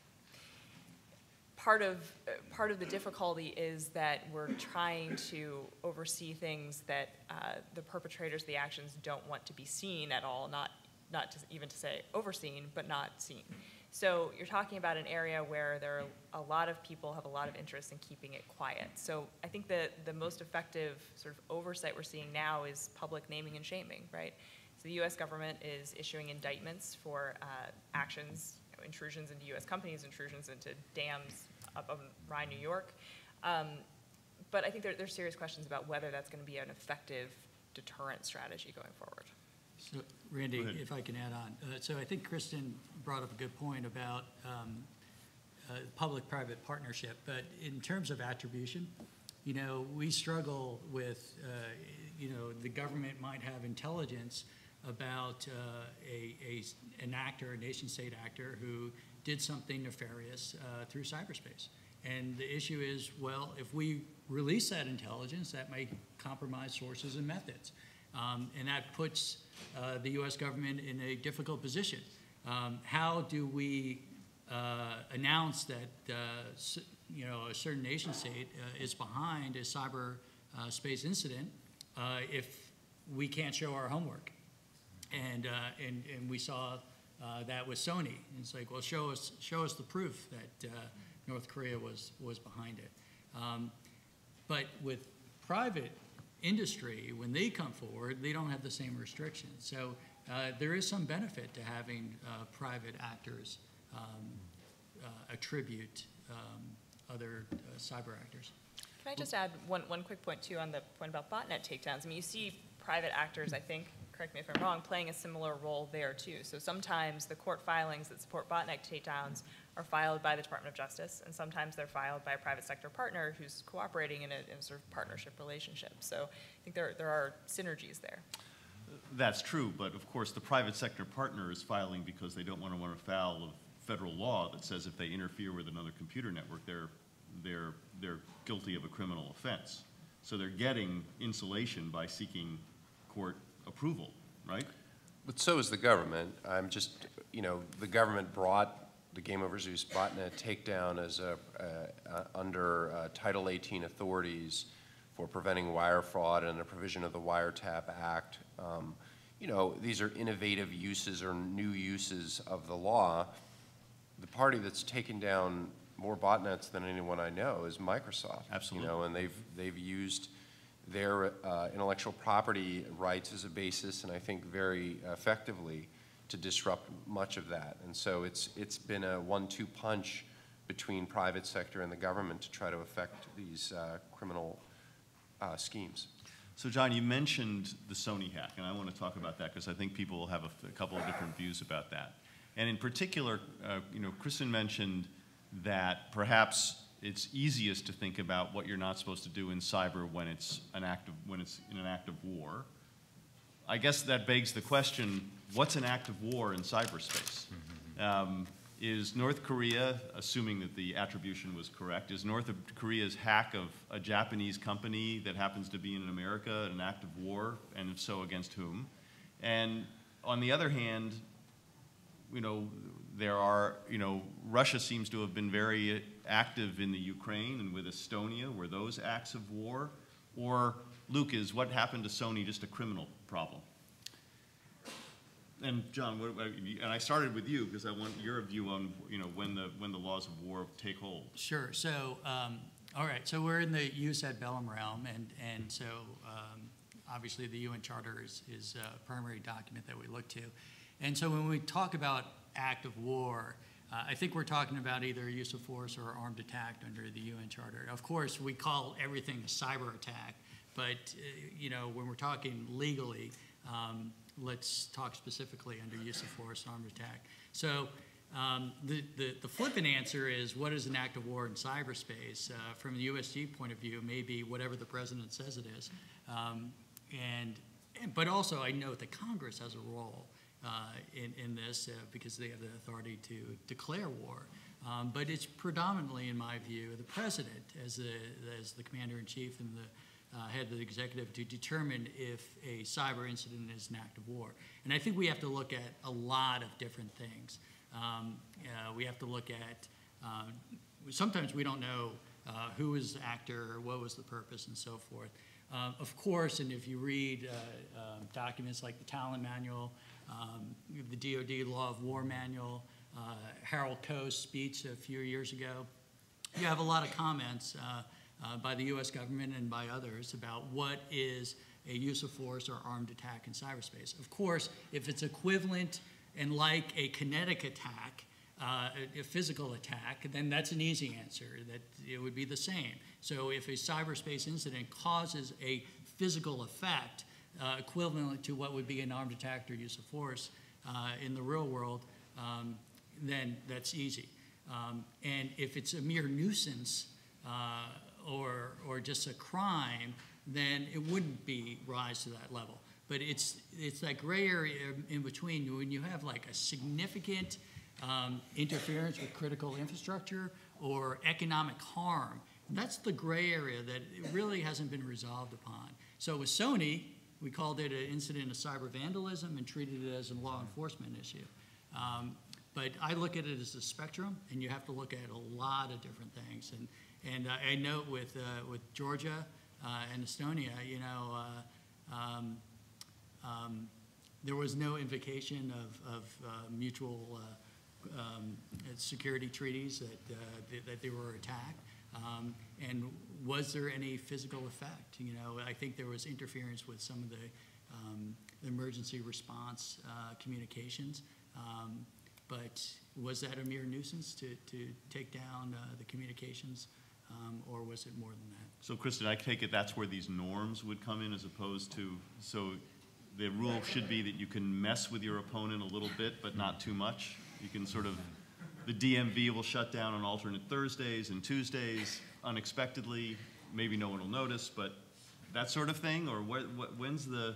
part of, uh, part of the difficulty is that we're trying to oversee things that uh, the perpetrators of the actions don't want to be seen at all, not, not to, even to say overseen, but not seen. So you're talking about an area where there are a lot of people have a lot of interest in keeping it quiet. So I think that the most effective sort of oversight we're seeing now is public naming and shaming, right? So the U S government is issuing indictments for uh, actions, you know, intrusions into U S companies, intrusions into dams up in Rye, New York. Um, but I think there, there's serious questions about whether that's going to be an effective deterrent strategy going forward. So, Randy, if I can add on. Uh, so I think Kristen brought up a good point about um, uh, public-private partnership. But in terms of attribution, you know, we struggle with, uh, you know, the government might have intelligence about uh, a, a, an actor, a nation-state actor, who did something nefarious uh, through cyberspace. And the issue is, well, if we release that intelligence, that may compromise sources and methods. Um, and that puts uh, the U S government in a difficult position. Um, how do we uh, announce that uh, you know, a certain nation state uh, is behind a cyber uh, space incident uh, if we can't show our homework? And, uh, and, and we saw uh, that with Sony. It's like, well, show us, show us the proof that uh, North Korea was, was behind it. Um, but with private industry, when they come forward, they don't have the same restrictions. So uh, there is some benefit to having uh, private actors um, uh, attribute um, other uh, cyber actors. Can I just add one, one quick point, too, on the point about botnet takedowns? I mean, you see private actors, I think, correct me if I'm wrong, playing a similar role there, too. So sometimes the court filings that support botnet takedowns are filed by the Department of Justice, and sometimes they're filed by a private sector partner who's cooperating in a, in a sort of partnership relationship. So I think there, there are synergies there. That's true, but of course the private sector partner is filing because they don't want to run afoul of federal law that says if they interfere with another computer network, they're, they're, they're guilty of a criminal offense. So they're getting insulation by seeking court approval, right? But so is the government. I'm just, you know, the government brought the Game Over Zeus botnet takedown as a, uh, uh, under uh, Title eighteen authorities for preventing wire fraud and the provision of the Wiretap Act. Um, you know, these are innovative uses or new uses of the law. The party that's taken down more botnets than anyone I know is Microsoft. Absolutely. You know, and they've, they've used their uh, intellectual property rights as a basis, and I think very effectively, to disrupt much of that. And so it's, it's been a one two punch between private sector and the government to try to affect these uh, criminal uh, schemes. So John, you mentioned the Sony hack, and I want to talk about that because I think people will have a, a couple of different views about that. And in particular, uh, you know, Kristen mentioned that perhaps it's easiest to think about what you're not supposed to do in cyber when it's an act of, when it's in an act of war. I guess that begs the question, what's an act of war in cyberspace? Mm-hmm. um, is North Korea, assuming that the attribution was correct, is North Korea's hack of a Japanese company that happens to be in America an act of war, and if so, against whom? And on the other hand, you know, there are, you know, Russia seems to have been very active in the Ukraine and with Estonia. Were those acts of war? Or, Luke, is what happened to Sony just a criminal problem? And John, what, and I started with you because I want your view on, you know, when the when the laws of war take hold. Sure. So, um, all right. So we're in the jus ad bellum realm, and and so um, obviously the U N Charter is is a primary document that we look to, and so when we talk about act of war, uh, I think we're talking about either use of force or armed attack under the U N Charter. Of course, we call everything a cyber attack, but uh, you know, when we're talking legally. Um, Let's talk specifically under use of force, armed attack. So um, the, the, the flippant answer is, what is an act of war in cyberspace? Uh, from the U S G point of view, maybe whatever the president says it is. Um, and, but also I note that Congress has a role uh, in, in this uh, because they have the authority to declare war. Um, but it's predominantly, in my view, the president as the, as the commander-in-chief and the uh, head of the executive to determine if a cyber incident is an act of war. And I think we have to look at a lot of different things. Um, uh, we have to look at, uh, sometimes we don't know uh, who is the actor, or what was the purpose, and so forth. Um, of course, and if you read uh, um, documents like the Talon Manual, um, the D O D Law of War Manual, uh, Harold Koh's speech a few years ago, you have a lot of comments uh, uh, by the U S government and by others about what is a use of force or armed attack in cyberspace. Of course, if it's equivalent and like a kinetic attack, uh, a, a physical attack, then that's an easy answer, that it would be the same. So if a cyberspace incident causes a physical effect uh, equivalent to what would be an armed attack or use of force uh, in the real world, um, then that's easy. Um, and if it's a mere nuisance uh, or, or just a crime, then it wouldn't be rise to that level. But it's, it's that gray area in between when you have like a significant um, interference with critical infrastructure or economic harm. And that's the gray area that it really hasn't been resolved upon. So with Sony, we called it an incident of cyber vandalism and treated it as a law enforcement issue. Um, but I look at it as a spectrum, and you have to look at a lot of different things. And, and uh, I note with, uh, with Georgia uh, and Estonia, you know, uh, um, um, there was no invocation of, of uh, mutual uh, um, security treaties that, uh, th that they were attacked. Um, and was there any physical effect? You know, I think there was interference with some of the, um, the emergency response uh, communications. Um, but was that a mere nuisance to, to take down uh, the communications, um, or was it more than that? So, Kristen, I take it that's where these norms would come in as opposed to, so the rule should be that you can mess with your opponent a little bit, but not too much. You can sort of, the D M V will shut down on alternate Thursdays and Tuesdays unexpectedly. Maybe no one will notice, but that sort of thing? Or what, what, when's the,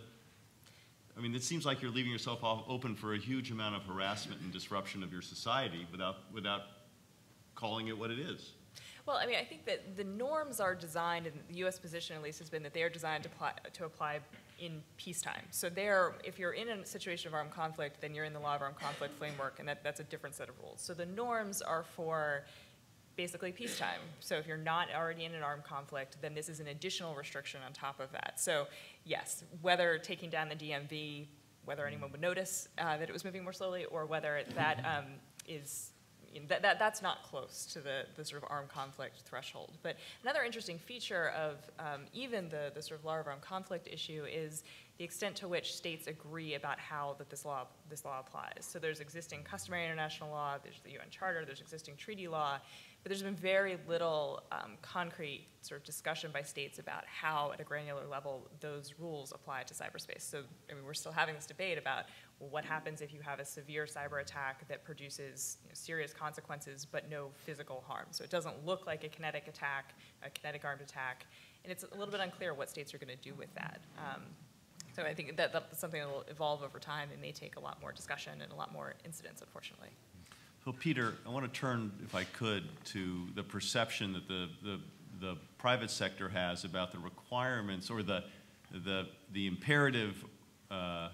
I mean, it seems like you're leaving yourself open for a huge amount of harassment and disruption of your society without, without calling it what it is. Well, I mean, I think that the norms are designed, and the U S position at least has been that they are designed to apply, to apply in peacetime. So there, if you're in a situation of armed conflict, then you're in the law of armed conflict framework, and that, that's a different set of rules. So the norms are for basically peacetime. So if you're not already in an armed conflict, then this is an additional restriction on top of that. So yes, whether taking down the D M V, whether anyone would notice uh, that it was moving more slowly, or whether that um, is That, that, that's not close to the, the sort of armed conflict threshold. But another interesting feature of um, even the, the sort of law of armed conflict issue is the extent to which states agree about how that this law, this law applies. So there's existing customary international law, there's the U N Charter, there's existing treaty law, but there's been very little um, concrete sort of discussion by states about how, at a granular level, those rules apply to cyberspace. So I mean, we're still having this debate about, well, what happens if you have a severe cyber attack that produces you know, serious consequences but no physical harm? So it doesn't look like a kinetic attack, a kinetic armed attack, and it's a little bit unclear what states are going to do with that. Um, so I think that that's something that will evolve over time and may take a lot more discussion and a lot more incidents, unfortunately. So, Peter, I want to turn, if I could, to the perception that the, the, the private sector has about the requirements or the, the, the imperative uh,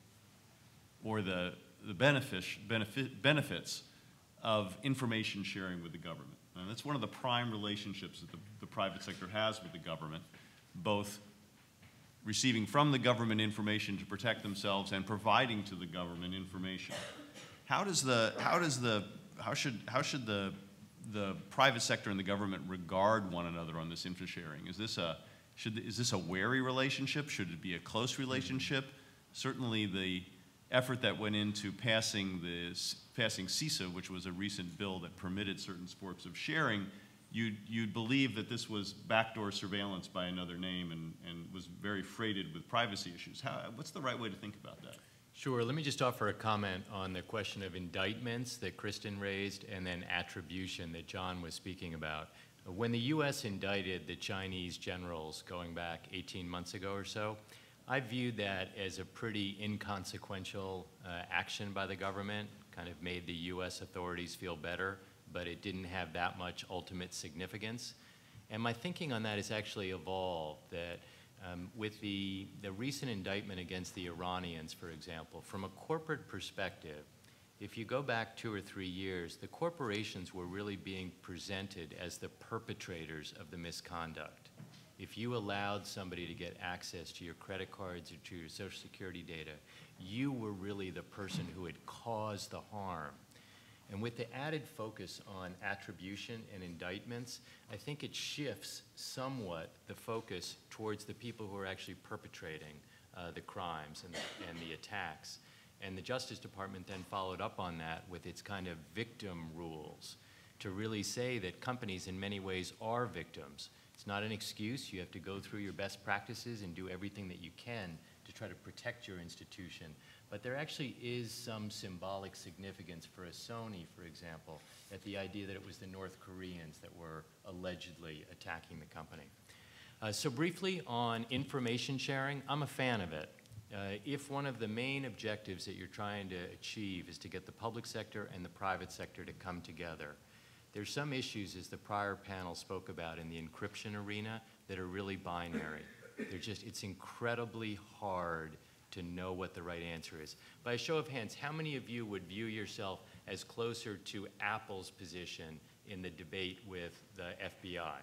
or the, the benefit, benefit, benefits of information sharing with the government. And that's one of the prime relationships that the, the private sector has with the government, both receiving from the government information to protect themselves and providing to the government information. How does the, how does the, how should, how should the, the private sector and the government regard one another on this info sharing? Is this a, should, is this a wary relationship? Should it be a close relationship? Certainly the effort that went into passing this, passing CISA, which was a recent bill that permitted certain sorts of sharing, you'd, you'd believe that this was backdoor surveillance by another name and, and was very freighted with privacy issues. How, what's the right way to think about that? Sure. Let me just offer a comment on the question of indictments that Kristen raised and then attribution that John was speaking about. When the U S indicted the Chinese generals going back eighteen months ago or so, I viewed that as a pretty inconsequential uh, action by the government, kind of made the U S authorities feel better, but it didn't have that much ultimate significance. And my thinking on that has actually evolved, that um, with the, the recent indictment against the Iranians, for example, from a corporate perspective, if you go back two or three years, the corporations were really being presented as the perpetrators of the misconduct. If you allowed somebody to get access to your credit cards or to your Social Security data, you were really the person who had caused the harm. And with the added focus on attribution and indictments, I think it shifts somewhat the focus towards the people who are actually perpetrating uh, the crimes and the, and the attacks. And the Justice Department then followed up on that with its kind of victim rules to really say that companies in many ways are victims. It's not an excuse. You have to go through your best practices and do everything that you can to try to protect your institution. But there actually is some symbolic significance for a Sony, for example, at the idea that it was the North Koreans that were allegedly attacking the company. Uh, so briefly on information sharing, I'm a fan of it. Uh, if one of the main objectives that you're trying to achieve is to get the public sector and the private sector to come together, there's some issues, as the prior panel spoke about in the encryption arena, that are really binary. They're just, it's incredibly hard to know what the right answer is. By a show of hands, how many of you would view yourself as closer to Apple's position in the debate with the F B I?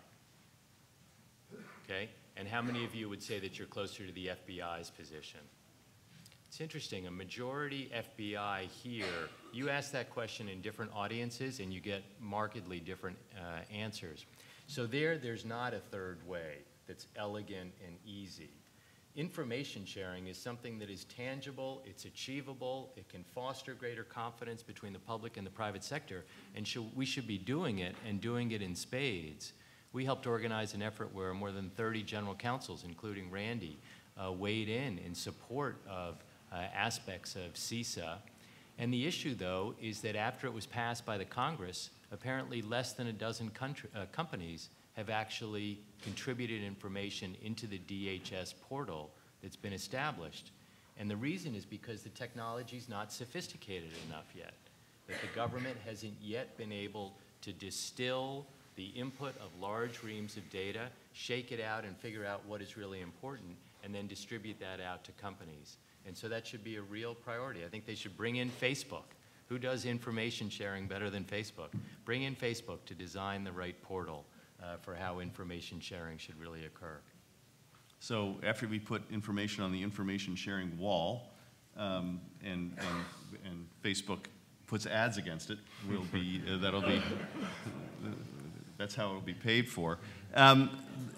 Okay? And how many of you would say that you're closer to the F B I's position? It's interesting, a majority F B I here, you ask that question in different audiences and you get markedly different uh, answers. So there, there's not a third way that's elegant and easy. Information sharing is something that is tangible, it's achievable, it can foster greater confidence between the public and the private sector, and should, we should be doing it and doing it in spades. We helped organize an effort where more than thirty general counsels, including Randy, uh, weighed in in support of uh, aspects of CISA. And the issue, though, is that after it was passed by the Congress, apparently less than a dozen country, uh, companies have actually contributed information into the D H S portal that's been established. And the reason is because the technology is not sophisticated enough yet, that the government hasn't yet been able to distill the input of large reams of data, shake it out and figure out what is really important, and then distribute that out to companies. And so that should be a real priority. I think they should bring in Facebook. Who does information sharing better than Facebook? Bring in Facebook to design the right portal uh, for how information sharing should really occur. So after we put information on the information sharing wall, um, and, and, and Facebook puts ads against it, will be, uh, that'll be, uh, that's how it'll be paid for. Um,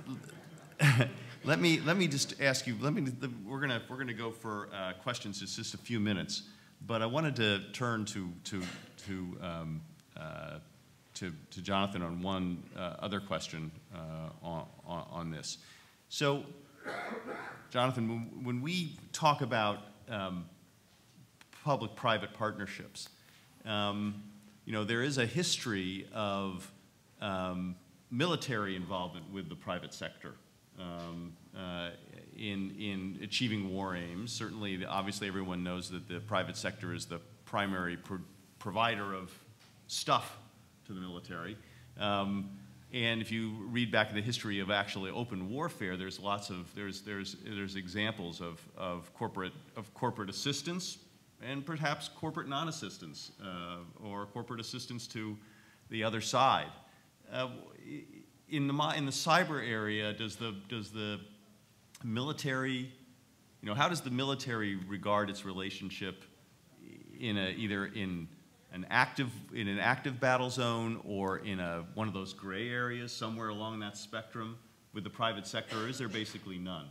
let me let me just ask you. Let me. We're gonna we're gonna go for uh, questions. It's just a few minutes, but I wanted to turn to to to um, uh, to, to Jonathan on one uh, other question uh, on, on on this. So, Jonathan, when, when we talk about um, public-private partnerships, um, you know, there is a history of um, military involvement with the private sector um, uh, in, in achieving war aims. Certainly, the, obviously, everyone knows that the private sector is the primary pro provider of stuff to the military. Um, and if you read back in the history of actually open warfare, there's lots of, there's, there's, there's examples of, of, corporate, of corporate assistance and perhaps corporate non-assistance uh, or corporate assistance to the other side. Uh, in the in the cyber area, does the does the military, you know, how does the military regard its relationship in a either in an active in an active battle zone or in a one of those gray areas somewhere along that spectrum with the private sector, or is there basically none?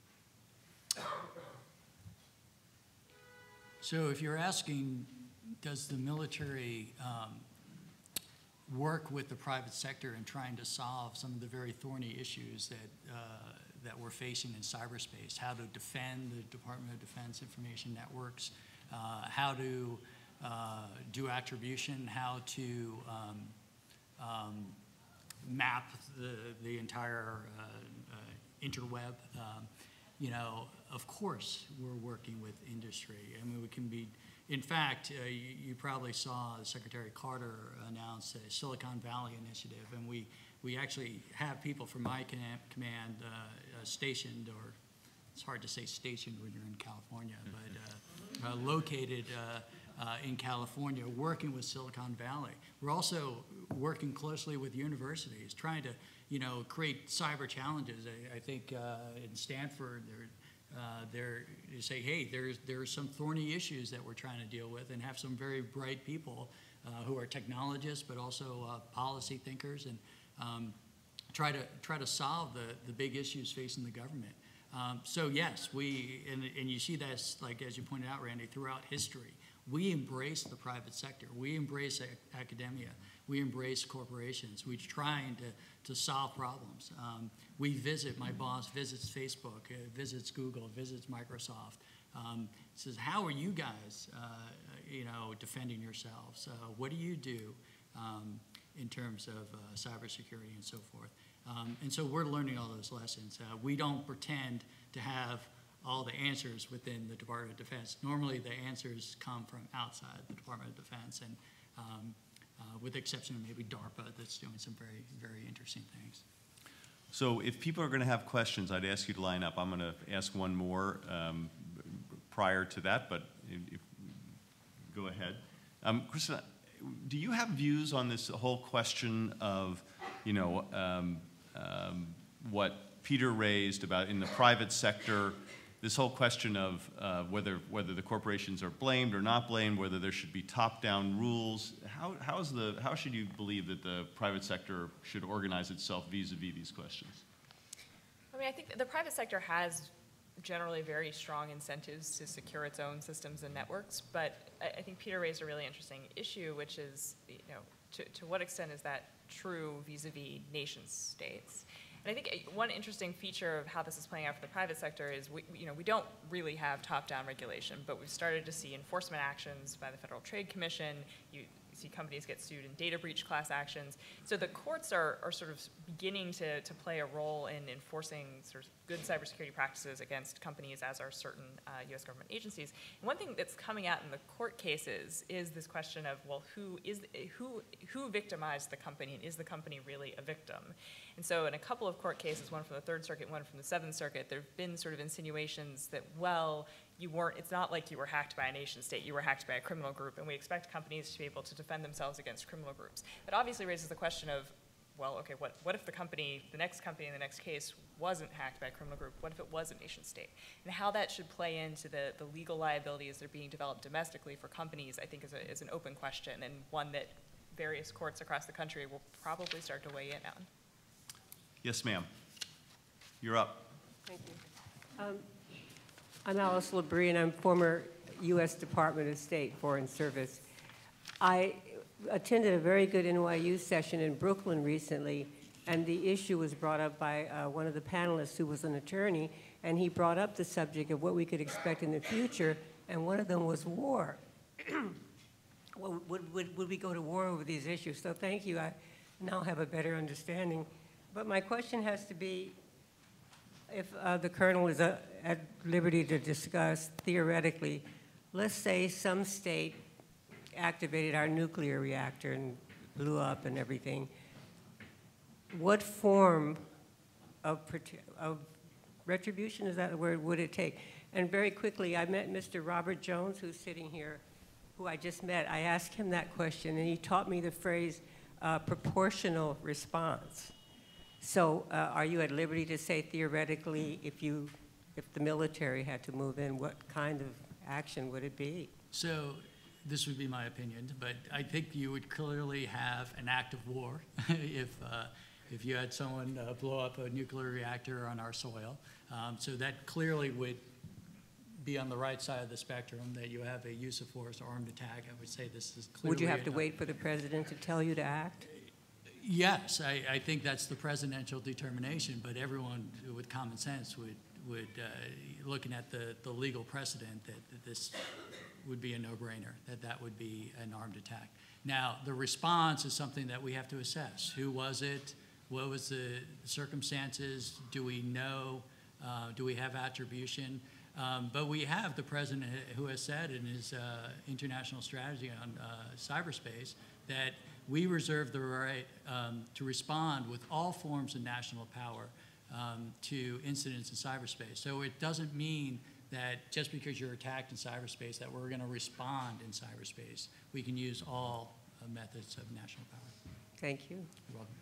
So if you're asking, does the military um, work with the private sector in trying to solve some of the very thorny issues that, uh, that we're facing in cyberspace, how to defend the Department of Defense information networks, uh, how to uh, do attribution, how to um, um, map the, the entire uh, uh, interweb. Um, you know, of course, we're working with industry. I mean, we can be, in fact, uh, you, you probably saw Secretary Carter announce a Silicon Valley initiative, and we, we actually have people from my command uh, uh, stationed, or it's hard to say stationed when you're in California, but uh, uh, located uh, uh, in California, working with Silicon Valley. We're also working closely with universities, trying to, you know, create cyber challenges. I, I think uh, in Stanford, they're, uh, they're, they say, hey, there's, there's some thorny issues that we're trying to deal with, and have some very bright people uh, who are technologists, but also uh, policy thinkers, and um, try to try to solve the, the big issues facing the government. Um, so yes, we, and, and you see that, like as you pointed out, Randy, throughout history. We embrace the private sector. We embrace a- academia. We embrace corporations. We're trying to, to solve problems. Um, we visit, my boss visits Facebook, uh, visits Google, visits Microsoft. Um, says, how are you guys, uh, you know, defending yourselves? Uh, what do you do um, in terms of uh, cybersecurity and so forth? Um, and so we're learning all those lessons. Uh, we don't pretend to have all the answers within the Department of Defense. Normally the answers come from outside the Department of Defense, and um, uh, with the exception of maybe DARPA, that's doing some very, very interesting things. So if people are going to have questions, I'd ask you to line up. I'm going to ask one more um, prior to that, but if, if, go ahead. Um, Kristen, do you have views on this whole question of, you know, um, um, what Peter raised about in the private sector, this whole question of uh, whether whether the corporations are blamed or not blamed, whether there should be top-down rules? How how is the how should you believe that the private sector should organize itself vis-a-vis these questions? I mean, I think the private sector has generally very strong incentives to secure its own systems and networks, but I, I think Peter raised a really interesting issue, which is, you know, to, to what extent is that true vis-a-vis nation states? And I think one interesting feature of how this is playing out for the private sector is we, you know, we don't really have top-down regulation, but we've started to see enforcement actions by the Federal Trade Commission. You see companies get sued in data breach class actions. So the courts are, are sort of beginning to, to play a role in enforcing sort of good cybersecurity practices against companies, as are certain uh, U S government agencies. And one thing that's coming out in the court cases is this question of, well, who is who who victimized the company, and is the company really a victim? And so in a couple of court cases, one from the Third Circuit, one from the Seventh Circuit, there have been sort of insinuations that, well, you weren't, it's not like you were hacked by a nation state, you were hacked by a criminal group, and we expect companies to be able to defend themselves against criminal groups. That obviously raises the question of, well, okay, what, what if the company, the next company in the next case, wasn't hacked by a criminal group? What if it was a nation state? And how that should play into the, the legal liabilities that are being developed domestically for companies, I think is, a, is an open question, and one that various courts across the country will probably start to weigh in on. Yes, ma'am. You're up. Thank you. Um, I'm Alice Labrie, and I'm former U S Department of State Foreign Service. I attended a very good N Y U session in Brooklyn recently, and the issue was brought up by uh, one of the panelists who was an attorney, and he brought up the subject of what we could expect in the future, and one of them was war. Well, would, would, would we go to war over these issues? So thank you. I now have a better understanding. But my question has to be, if uh, the Colonel is uh, at liberty to discuss theoretically, let's say some state activated our nuclear reactor and blew up and everything, what form of, of retribution, is that the word, would it take? And very quickly, I met Mister Robert Jones, who's sitting here, who I just met. I asked him that question, and he taught me the phrase uh, proportional response. So uh, are you at liberty to say theoretically, if you, if the military had to move in, what kind of action would it be? So this would be my opinion, but I think you would clearly have an act of war if, uh, if you had someone uh, blow up a nuclear reactor on our soil. Um, so that clearly would be on the right side of the spectrum, that you have a use of force, armed attack. I would say this is clearly— Would you have to wait for the president to tell you to act? Yes, I, I think that's the presidential determination, but everyone with common sense would, would uh, looking at the, the legal precedent, that, that this would be a no-brainer, that that would be an armed attack. Now, the response is something that we have to assess. Who was it? What was the circumstances? Do we know Uh, do we have attribution? Um, but we have the president who has said in his uh, international strategy on uh, cyberspace that we reserve the right um, to respond with all forms of national power um, to incidents in cyberspace. So it doesn't mean that just because you're attacked in cyberspace that we're going to respond in cyberspace. We can use all uh, methods of national power. Thank you. You're welcome.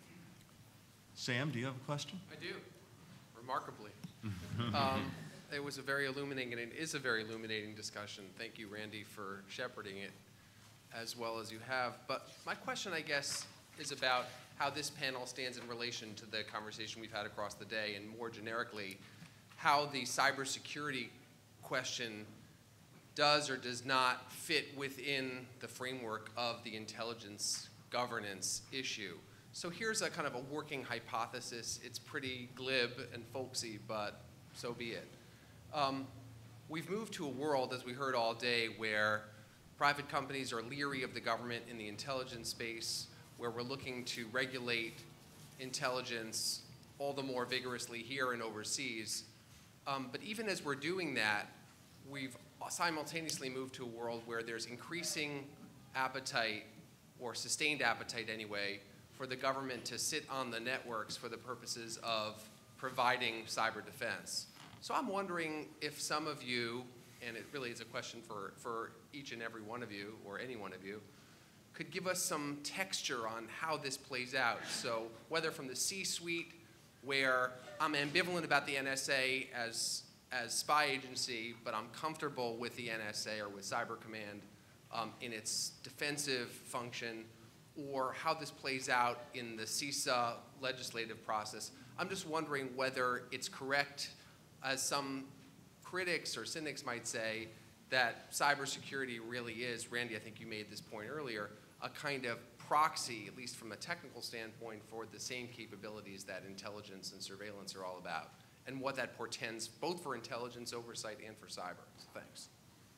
Sam, do you have a question? I do, remarkably. um, it was a very illuminating, and it is a very illuminating discussion. Thank you, Randy, for shepherding it as well as you have. But my question, I guess, is about how this panel stands in relation to the conversation we've had across the day, and more generically, how the cybersecurity question does or does not fit within the framework of the intelligence governance issue. So here's a kind of a working hypothesis. It's pretty glib and folksy, but so be it. Um, we've moved to a world, as we heard all day, where private companies are leery of the government in the intelligence space, where we're looking to regulate intelligence all the more vigorously here and overseas. Um, but even as we're doing that, we've simultaneously moved to a world where there's increasing appetite, or sustained appetite anyway, for the government to sit on the networks for the purposes of providing cyber defense. So I'm wondering if some of you, and it really is a question for, for each and every one of you, or any one of you, could give us some texture on how this plays out. So whether from the C-suite, where I'm ambivalent about the N S A as, as spy agency, but I'm comfortable with the N S A or with Cyber Command um, in its defensive function, or how this plays out in the CISA legislative process. I'm just wondering whether it's correct, as some critics or cynics might say, that cybersecurity really is, Randy, I think you made this point earlier, a kind of proxy, at least from a technical standpoint, for the same capabilities that intelligence and surveillance are all about, and what that portends both for intelligence oversight and for cyber. So thanks.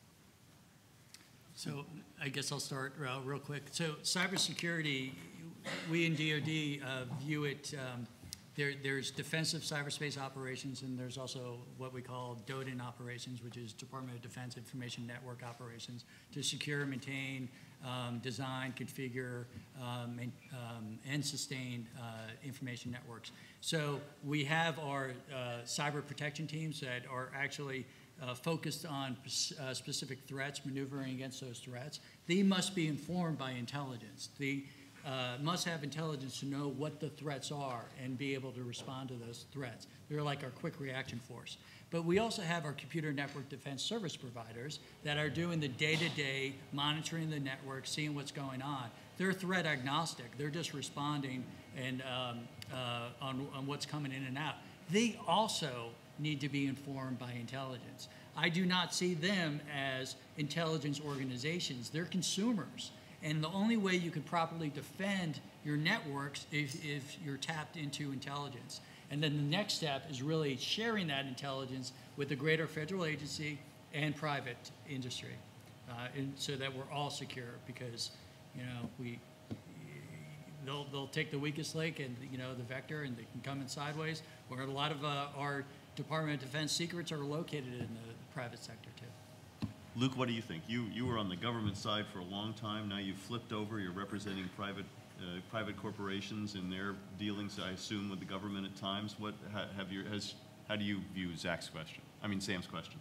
So I guess I'll start uh, real quick. So cybersecurity, we in D O D uh, view it, um, there, there's defensive cyberspace operations, and there's also what we call D O D I N operations, which is Department of Defense Information Network operations, to secure, maintain, um, design, configure, um, and, um, and sustain uh, information networks. So we have our uh, cyber protection teams that are actually Uh, focused on uh, specific threats, maneuvering against those threats. They must be informed by intelligence. They uh, must have intelligence to know what the threats are and be able to respond to those threats. They're like our quick reaction force. But we also have our computer network defense service providers that are doing the day-to-day monitoring the network, seeing what's going on. They're threat agnostic. They're just responding and um, uh, on, on what's coming in and out. They also need to be informed by intelligence. I do not see them as intelligence organizations. They're consumers. And the only way you can properly defend your networks is if you're tapped into intelligence. And then the next step is really sharing that intelligence with the greater federal agency and private industry, uh, and so that we're all secure, because, you know, we, they'll, they'll take the weakest link and, you know, the vector, and they can come in sideways, where a lot of uh, our Department of Defense secrets are located in the private sector too. Luke, what do you think? You you were on the government side for a long time. Now you've flipped over. You're representing private uh, private corporations in their dealings, I assume, with the government at times. What ha, have you has how do you view Zach's question? I mean Sam's question.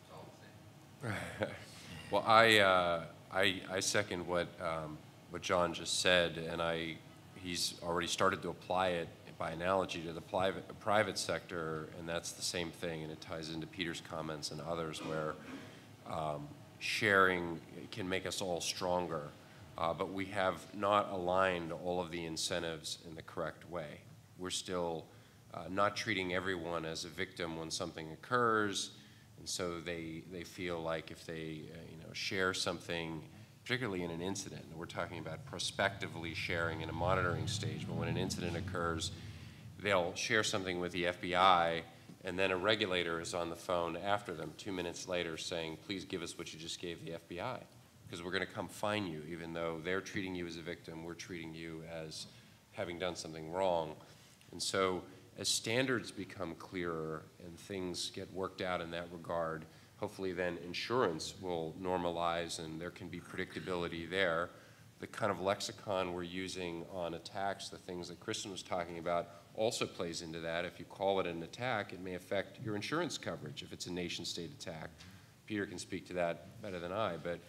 Well, I, uh, I I second what um, what John just said, and I he's already started to apply it by analogy to the private, private sector, and that's the same thing, and it ties into Peter's comments and others, where um, sharing can make us all stronger, uh, but we have not aligned all of the incentives in the correct way. We're still uh, not treating everyone as a victim when something occurs, and so they, they feel like if they uh, you know, share something, particularly in an incident, and we're talking about prospectively sharing in a monitoring stage, but when an incident occurs, they'll share something with the F B I, and then a regulator is on the phone after them two minutes later saying, please give us what you just gave the F B I, because we're going to come find you, even though they're treating you as a victim, we're treating you as having done something wrong. And so As standards become clearer and things get worked out in that regard, hopefully then insurance will normalize and there can be predictability there. The kind of lexicon we're using on attacks, the things that Kristen was talking about, also plays into that. If you call it an attack, it may affect your insurance coverage if it's a nation-state attack. Peter can speak to that better than I, but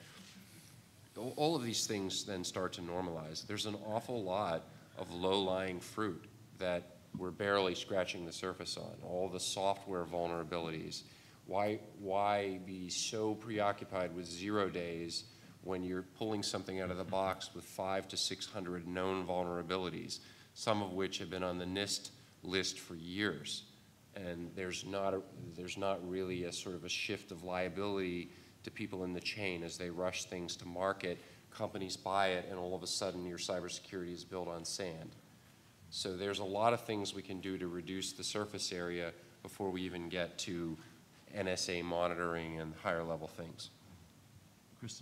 all of these things then start to normalize. There's an awful lot of low-lying fruit that we're barely scratching the surface on. All the software vulnerabilities. Why, why be so preoccupied with zero days when you're pulling something out of the box with five to six hundred known vulnerabilities, some of which have been on the NIST list for years? And there's not, a, there's not really a sort of a shift of liability to people in the chain as they rush things to market. Companies buy it, and all of a sudden your cybersecurity is built on sand. So there's a lot of things we can do to reduce the surface area before we even get to N S A monitoring and higher level things. Kristen?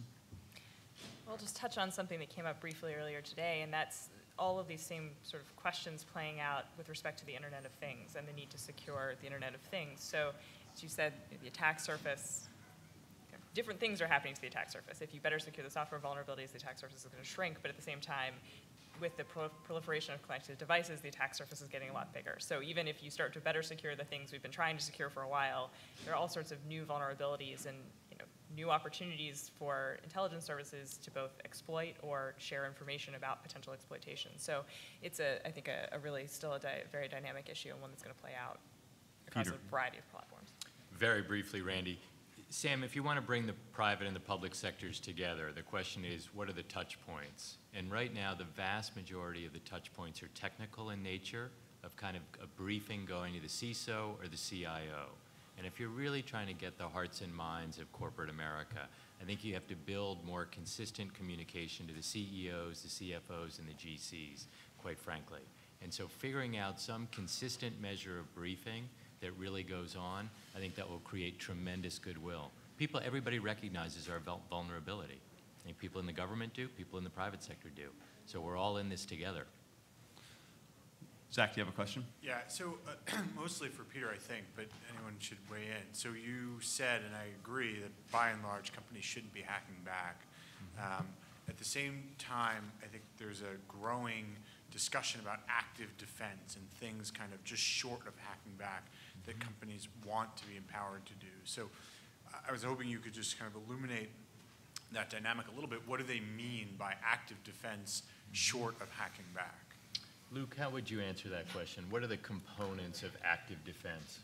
I'll just touch on something that came up briefly earlier today, and that's all of these same sort of questions playing out with respect to the Internet of Things and the need to secure the Internet of Things. So, as you said, the attack surface, different things are happening to the attack surface. If you better secure the software vulnerabilities, the attack surface is going to shrink, but at the same time, with the pro proliferation of connected devices, the attack surface is getting a lot bigger. So even if you start to better secure the things we've been trying to secure for a while, there are all sorts of new vulnerabilities and you know, new opportunities for intelligence services to both exploit or share information about potential exploitation. So it's, a, I think, a, a really still a di very dynamic issue and one that's going to play out across Peter. a variety of platforms. Very briefly, Randy. Sam, if you want to bring the private and the public sectors together, the question is, what are the touch points? And right now, the vast majority of the touch points are technical in nature, of kind of a briefing going to the C I S O or the C I O. And if you're really trying to get the hearts and minds of corporate America, I think you have to build more consistent communication to the C E Os, the C F Os, and the G Cs, quite frankly. And so figuring out some consistent measure of briefing that really goes on, I think that will create tremendous goodwill. People, everybody recognizes our vulnerability. I think people in the government do, people in the private sector do. So we're all in this together. Zach, do you have a question? Yeah, so uh, mostly for Peter, I think, but anyone should weigh in. So you said, and I agree, that by and large, companies shouldn't be hacking back. Mm-hmm. um, at the same time, I think there's a growing discussion about active defense and things kind of just short of hacking back that companies want to be empowered to do. So I was hoping you could just kind of illuminate that dynamic a little bit. What do they mean by active defense short of hacking back? Luke, how would you answer that question? What are the components of active defense?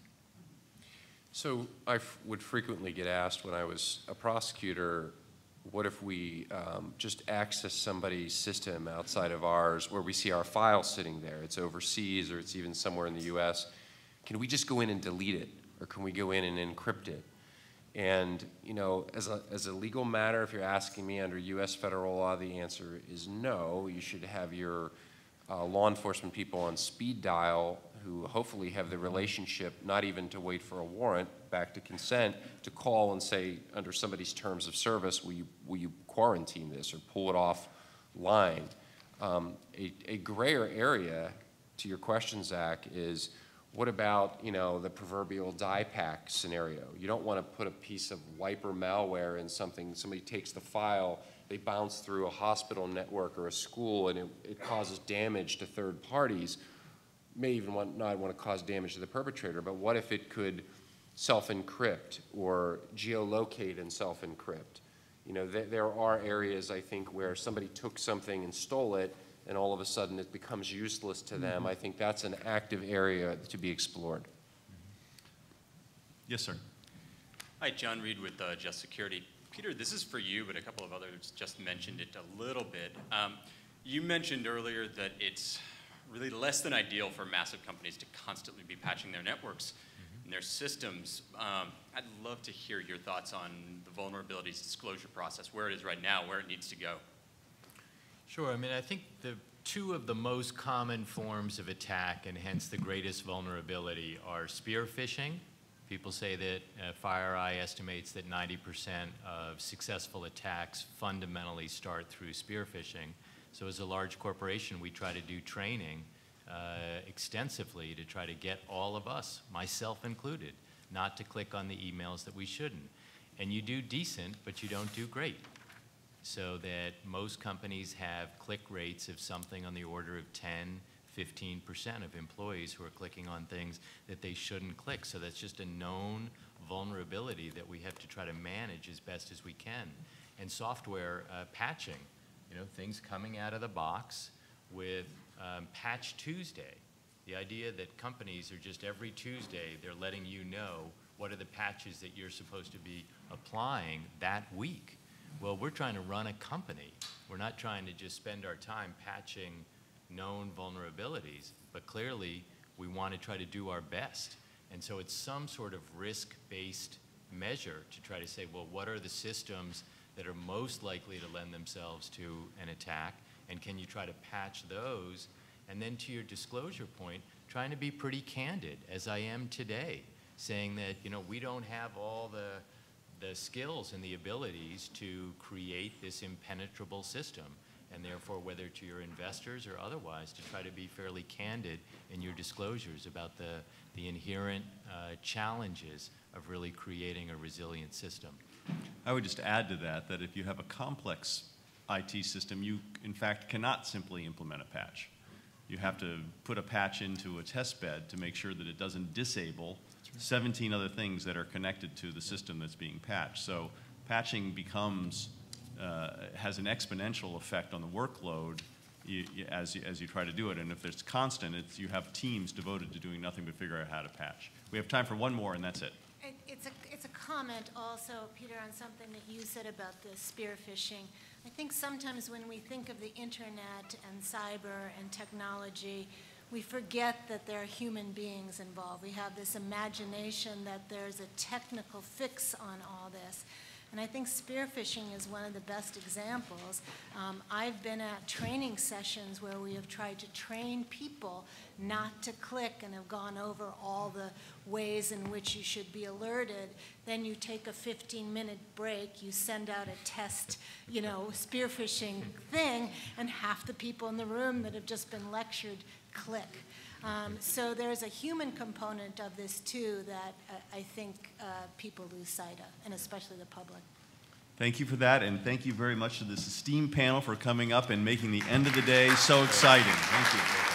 So I f would frequently get asked when I was a prosecutor, what if we um, just access somebody's system outside of ours where we see our file sitting there? It's overseas or it's even somewhere in the U S. Can we just go in and delete it? Or can we go in and encrypt it? And, you know, as a, as a legal matter, if you're asking me under U S federal law, the answer is no. You should have your uh, law enforcement people on speed dial who hopefully have the relationship, not even to wait for a warrant, back to consent, to call and say, under somebody's terms of service, will you, will you quarantine this or pull it offline? Um, a, a grayer area, to your question, Zach, is what about, you know, the proverbial die pack scenario? You don't want to put a piece of wiper malware in something, somebody takes the file, they bounce through a hospital network or a school, and it, it causes damage to third parties. May even want, not want to cause damage to the perpetrator, but what if it could self-encrypt or geolocate and self-encrypt? You know, th there are areas, I think, where somebody took something and stole it, and all of a sudden it becomes useless to them. Mm-hmm. I think that's an active area to be explored. Yes, sir. Hi, John Reed with uh, Just Security. Peter, this is for you, but a couple of others just mentioned it a little bit. Um, you mentioned earlier that it's really less than ideal for massive companies to constantly be patching their networks mm-hmm. and their systems. Um, I'd love to hear your thoughts on the vulnerabilities disclosure process, where it is right now, where it needs to go. Sure. I mean, I think the two of the most common forms of attack, and hence the greatest vulnerability, are spear phishing. People say that uh, FireEye estimates that ninety percent of successful attacks fundamentally start through spear phishing. So as a large corporation, we try to do training uh, uh, extensively to try to get all of us, myself included, not to click on the emails that we shouldn't. And you do decent, but you don't do great. So that most companies have click rates of something on the order of ten, fifteen percent of employees who are clicking on things that they shouldn't click. So that's just a known vulnerability that we have to try to manage as best as we can. And software uh, patching, you know, things coming out of the box with um, Patch Tuesday. The idea that companies are just every Tuesday, they're letting you know what are the patches that you're supposed to be applying that week. Well, we're trying to run a company. We're not trying to just spend our time patching known vulnerabilities, but clearly we want to try to do our best. And so it's some sort of risk-based measure to try to say, well, what are the systems that are most likely to lend themselves to an attack, and can you try to patch those? And then to your disclosure point, trying to be pretty candid, as I am today, saying that, you know, we don't have all the, the skills and the abilities to create this impenetrable system, and therefore, whether to your investors or otherwise, to try to be fairly candid in your disclosures about the, the inherent uh, challenges of really creating a resilient system. I would just add to that that if you have a complex I T system, you in fact cannot simply implement a patch. You have to put a patch into a test bed to make sure that it doesn't disable seventeen other things that are connected to the system that's being patched. So patching becomes, uh, has an exponential effect on the workload you, you, as, you, as you try to do it. And if it's constant, it's, you have teams devoted to doing nothing but figure out how to patch. We have time for one more, and that's it. It, it's, a, it's a comment also, Peter, on something that you said about the spear phishing. I think sometimes when we think of the internet and cyber and technology, we forget that there are human beings involved. We have this imagination that there's a technical fix on all this. And I think spear phishing is one of the best examples. Um, I've been at training sessions where we have tried to train people not to click and have gone over all the ways in which you should be alerted. Then you take a fifteen minute break, you send out a test, you know, spear phishing thing, and half the people in the room that have just been lectured click. Um, so there's a human component of this too that uh, I think uh, people lose sight of, and especially the public. Thank you for that, and thank you very much to this esteemed panel for coming up and making the end of the day so exciting. Thank you.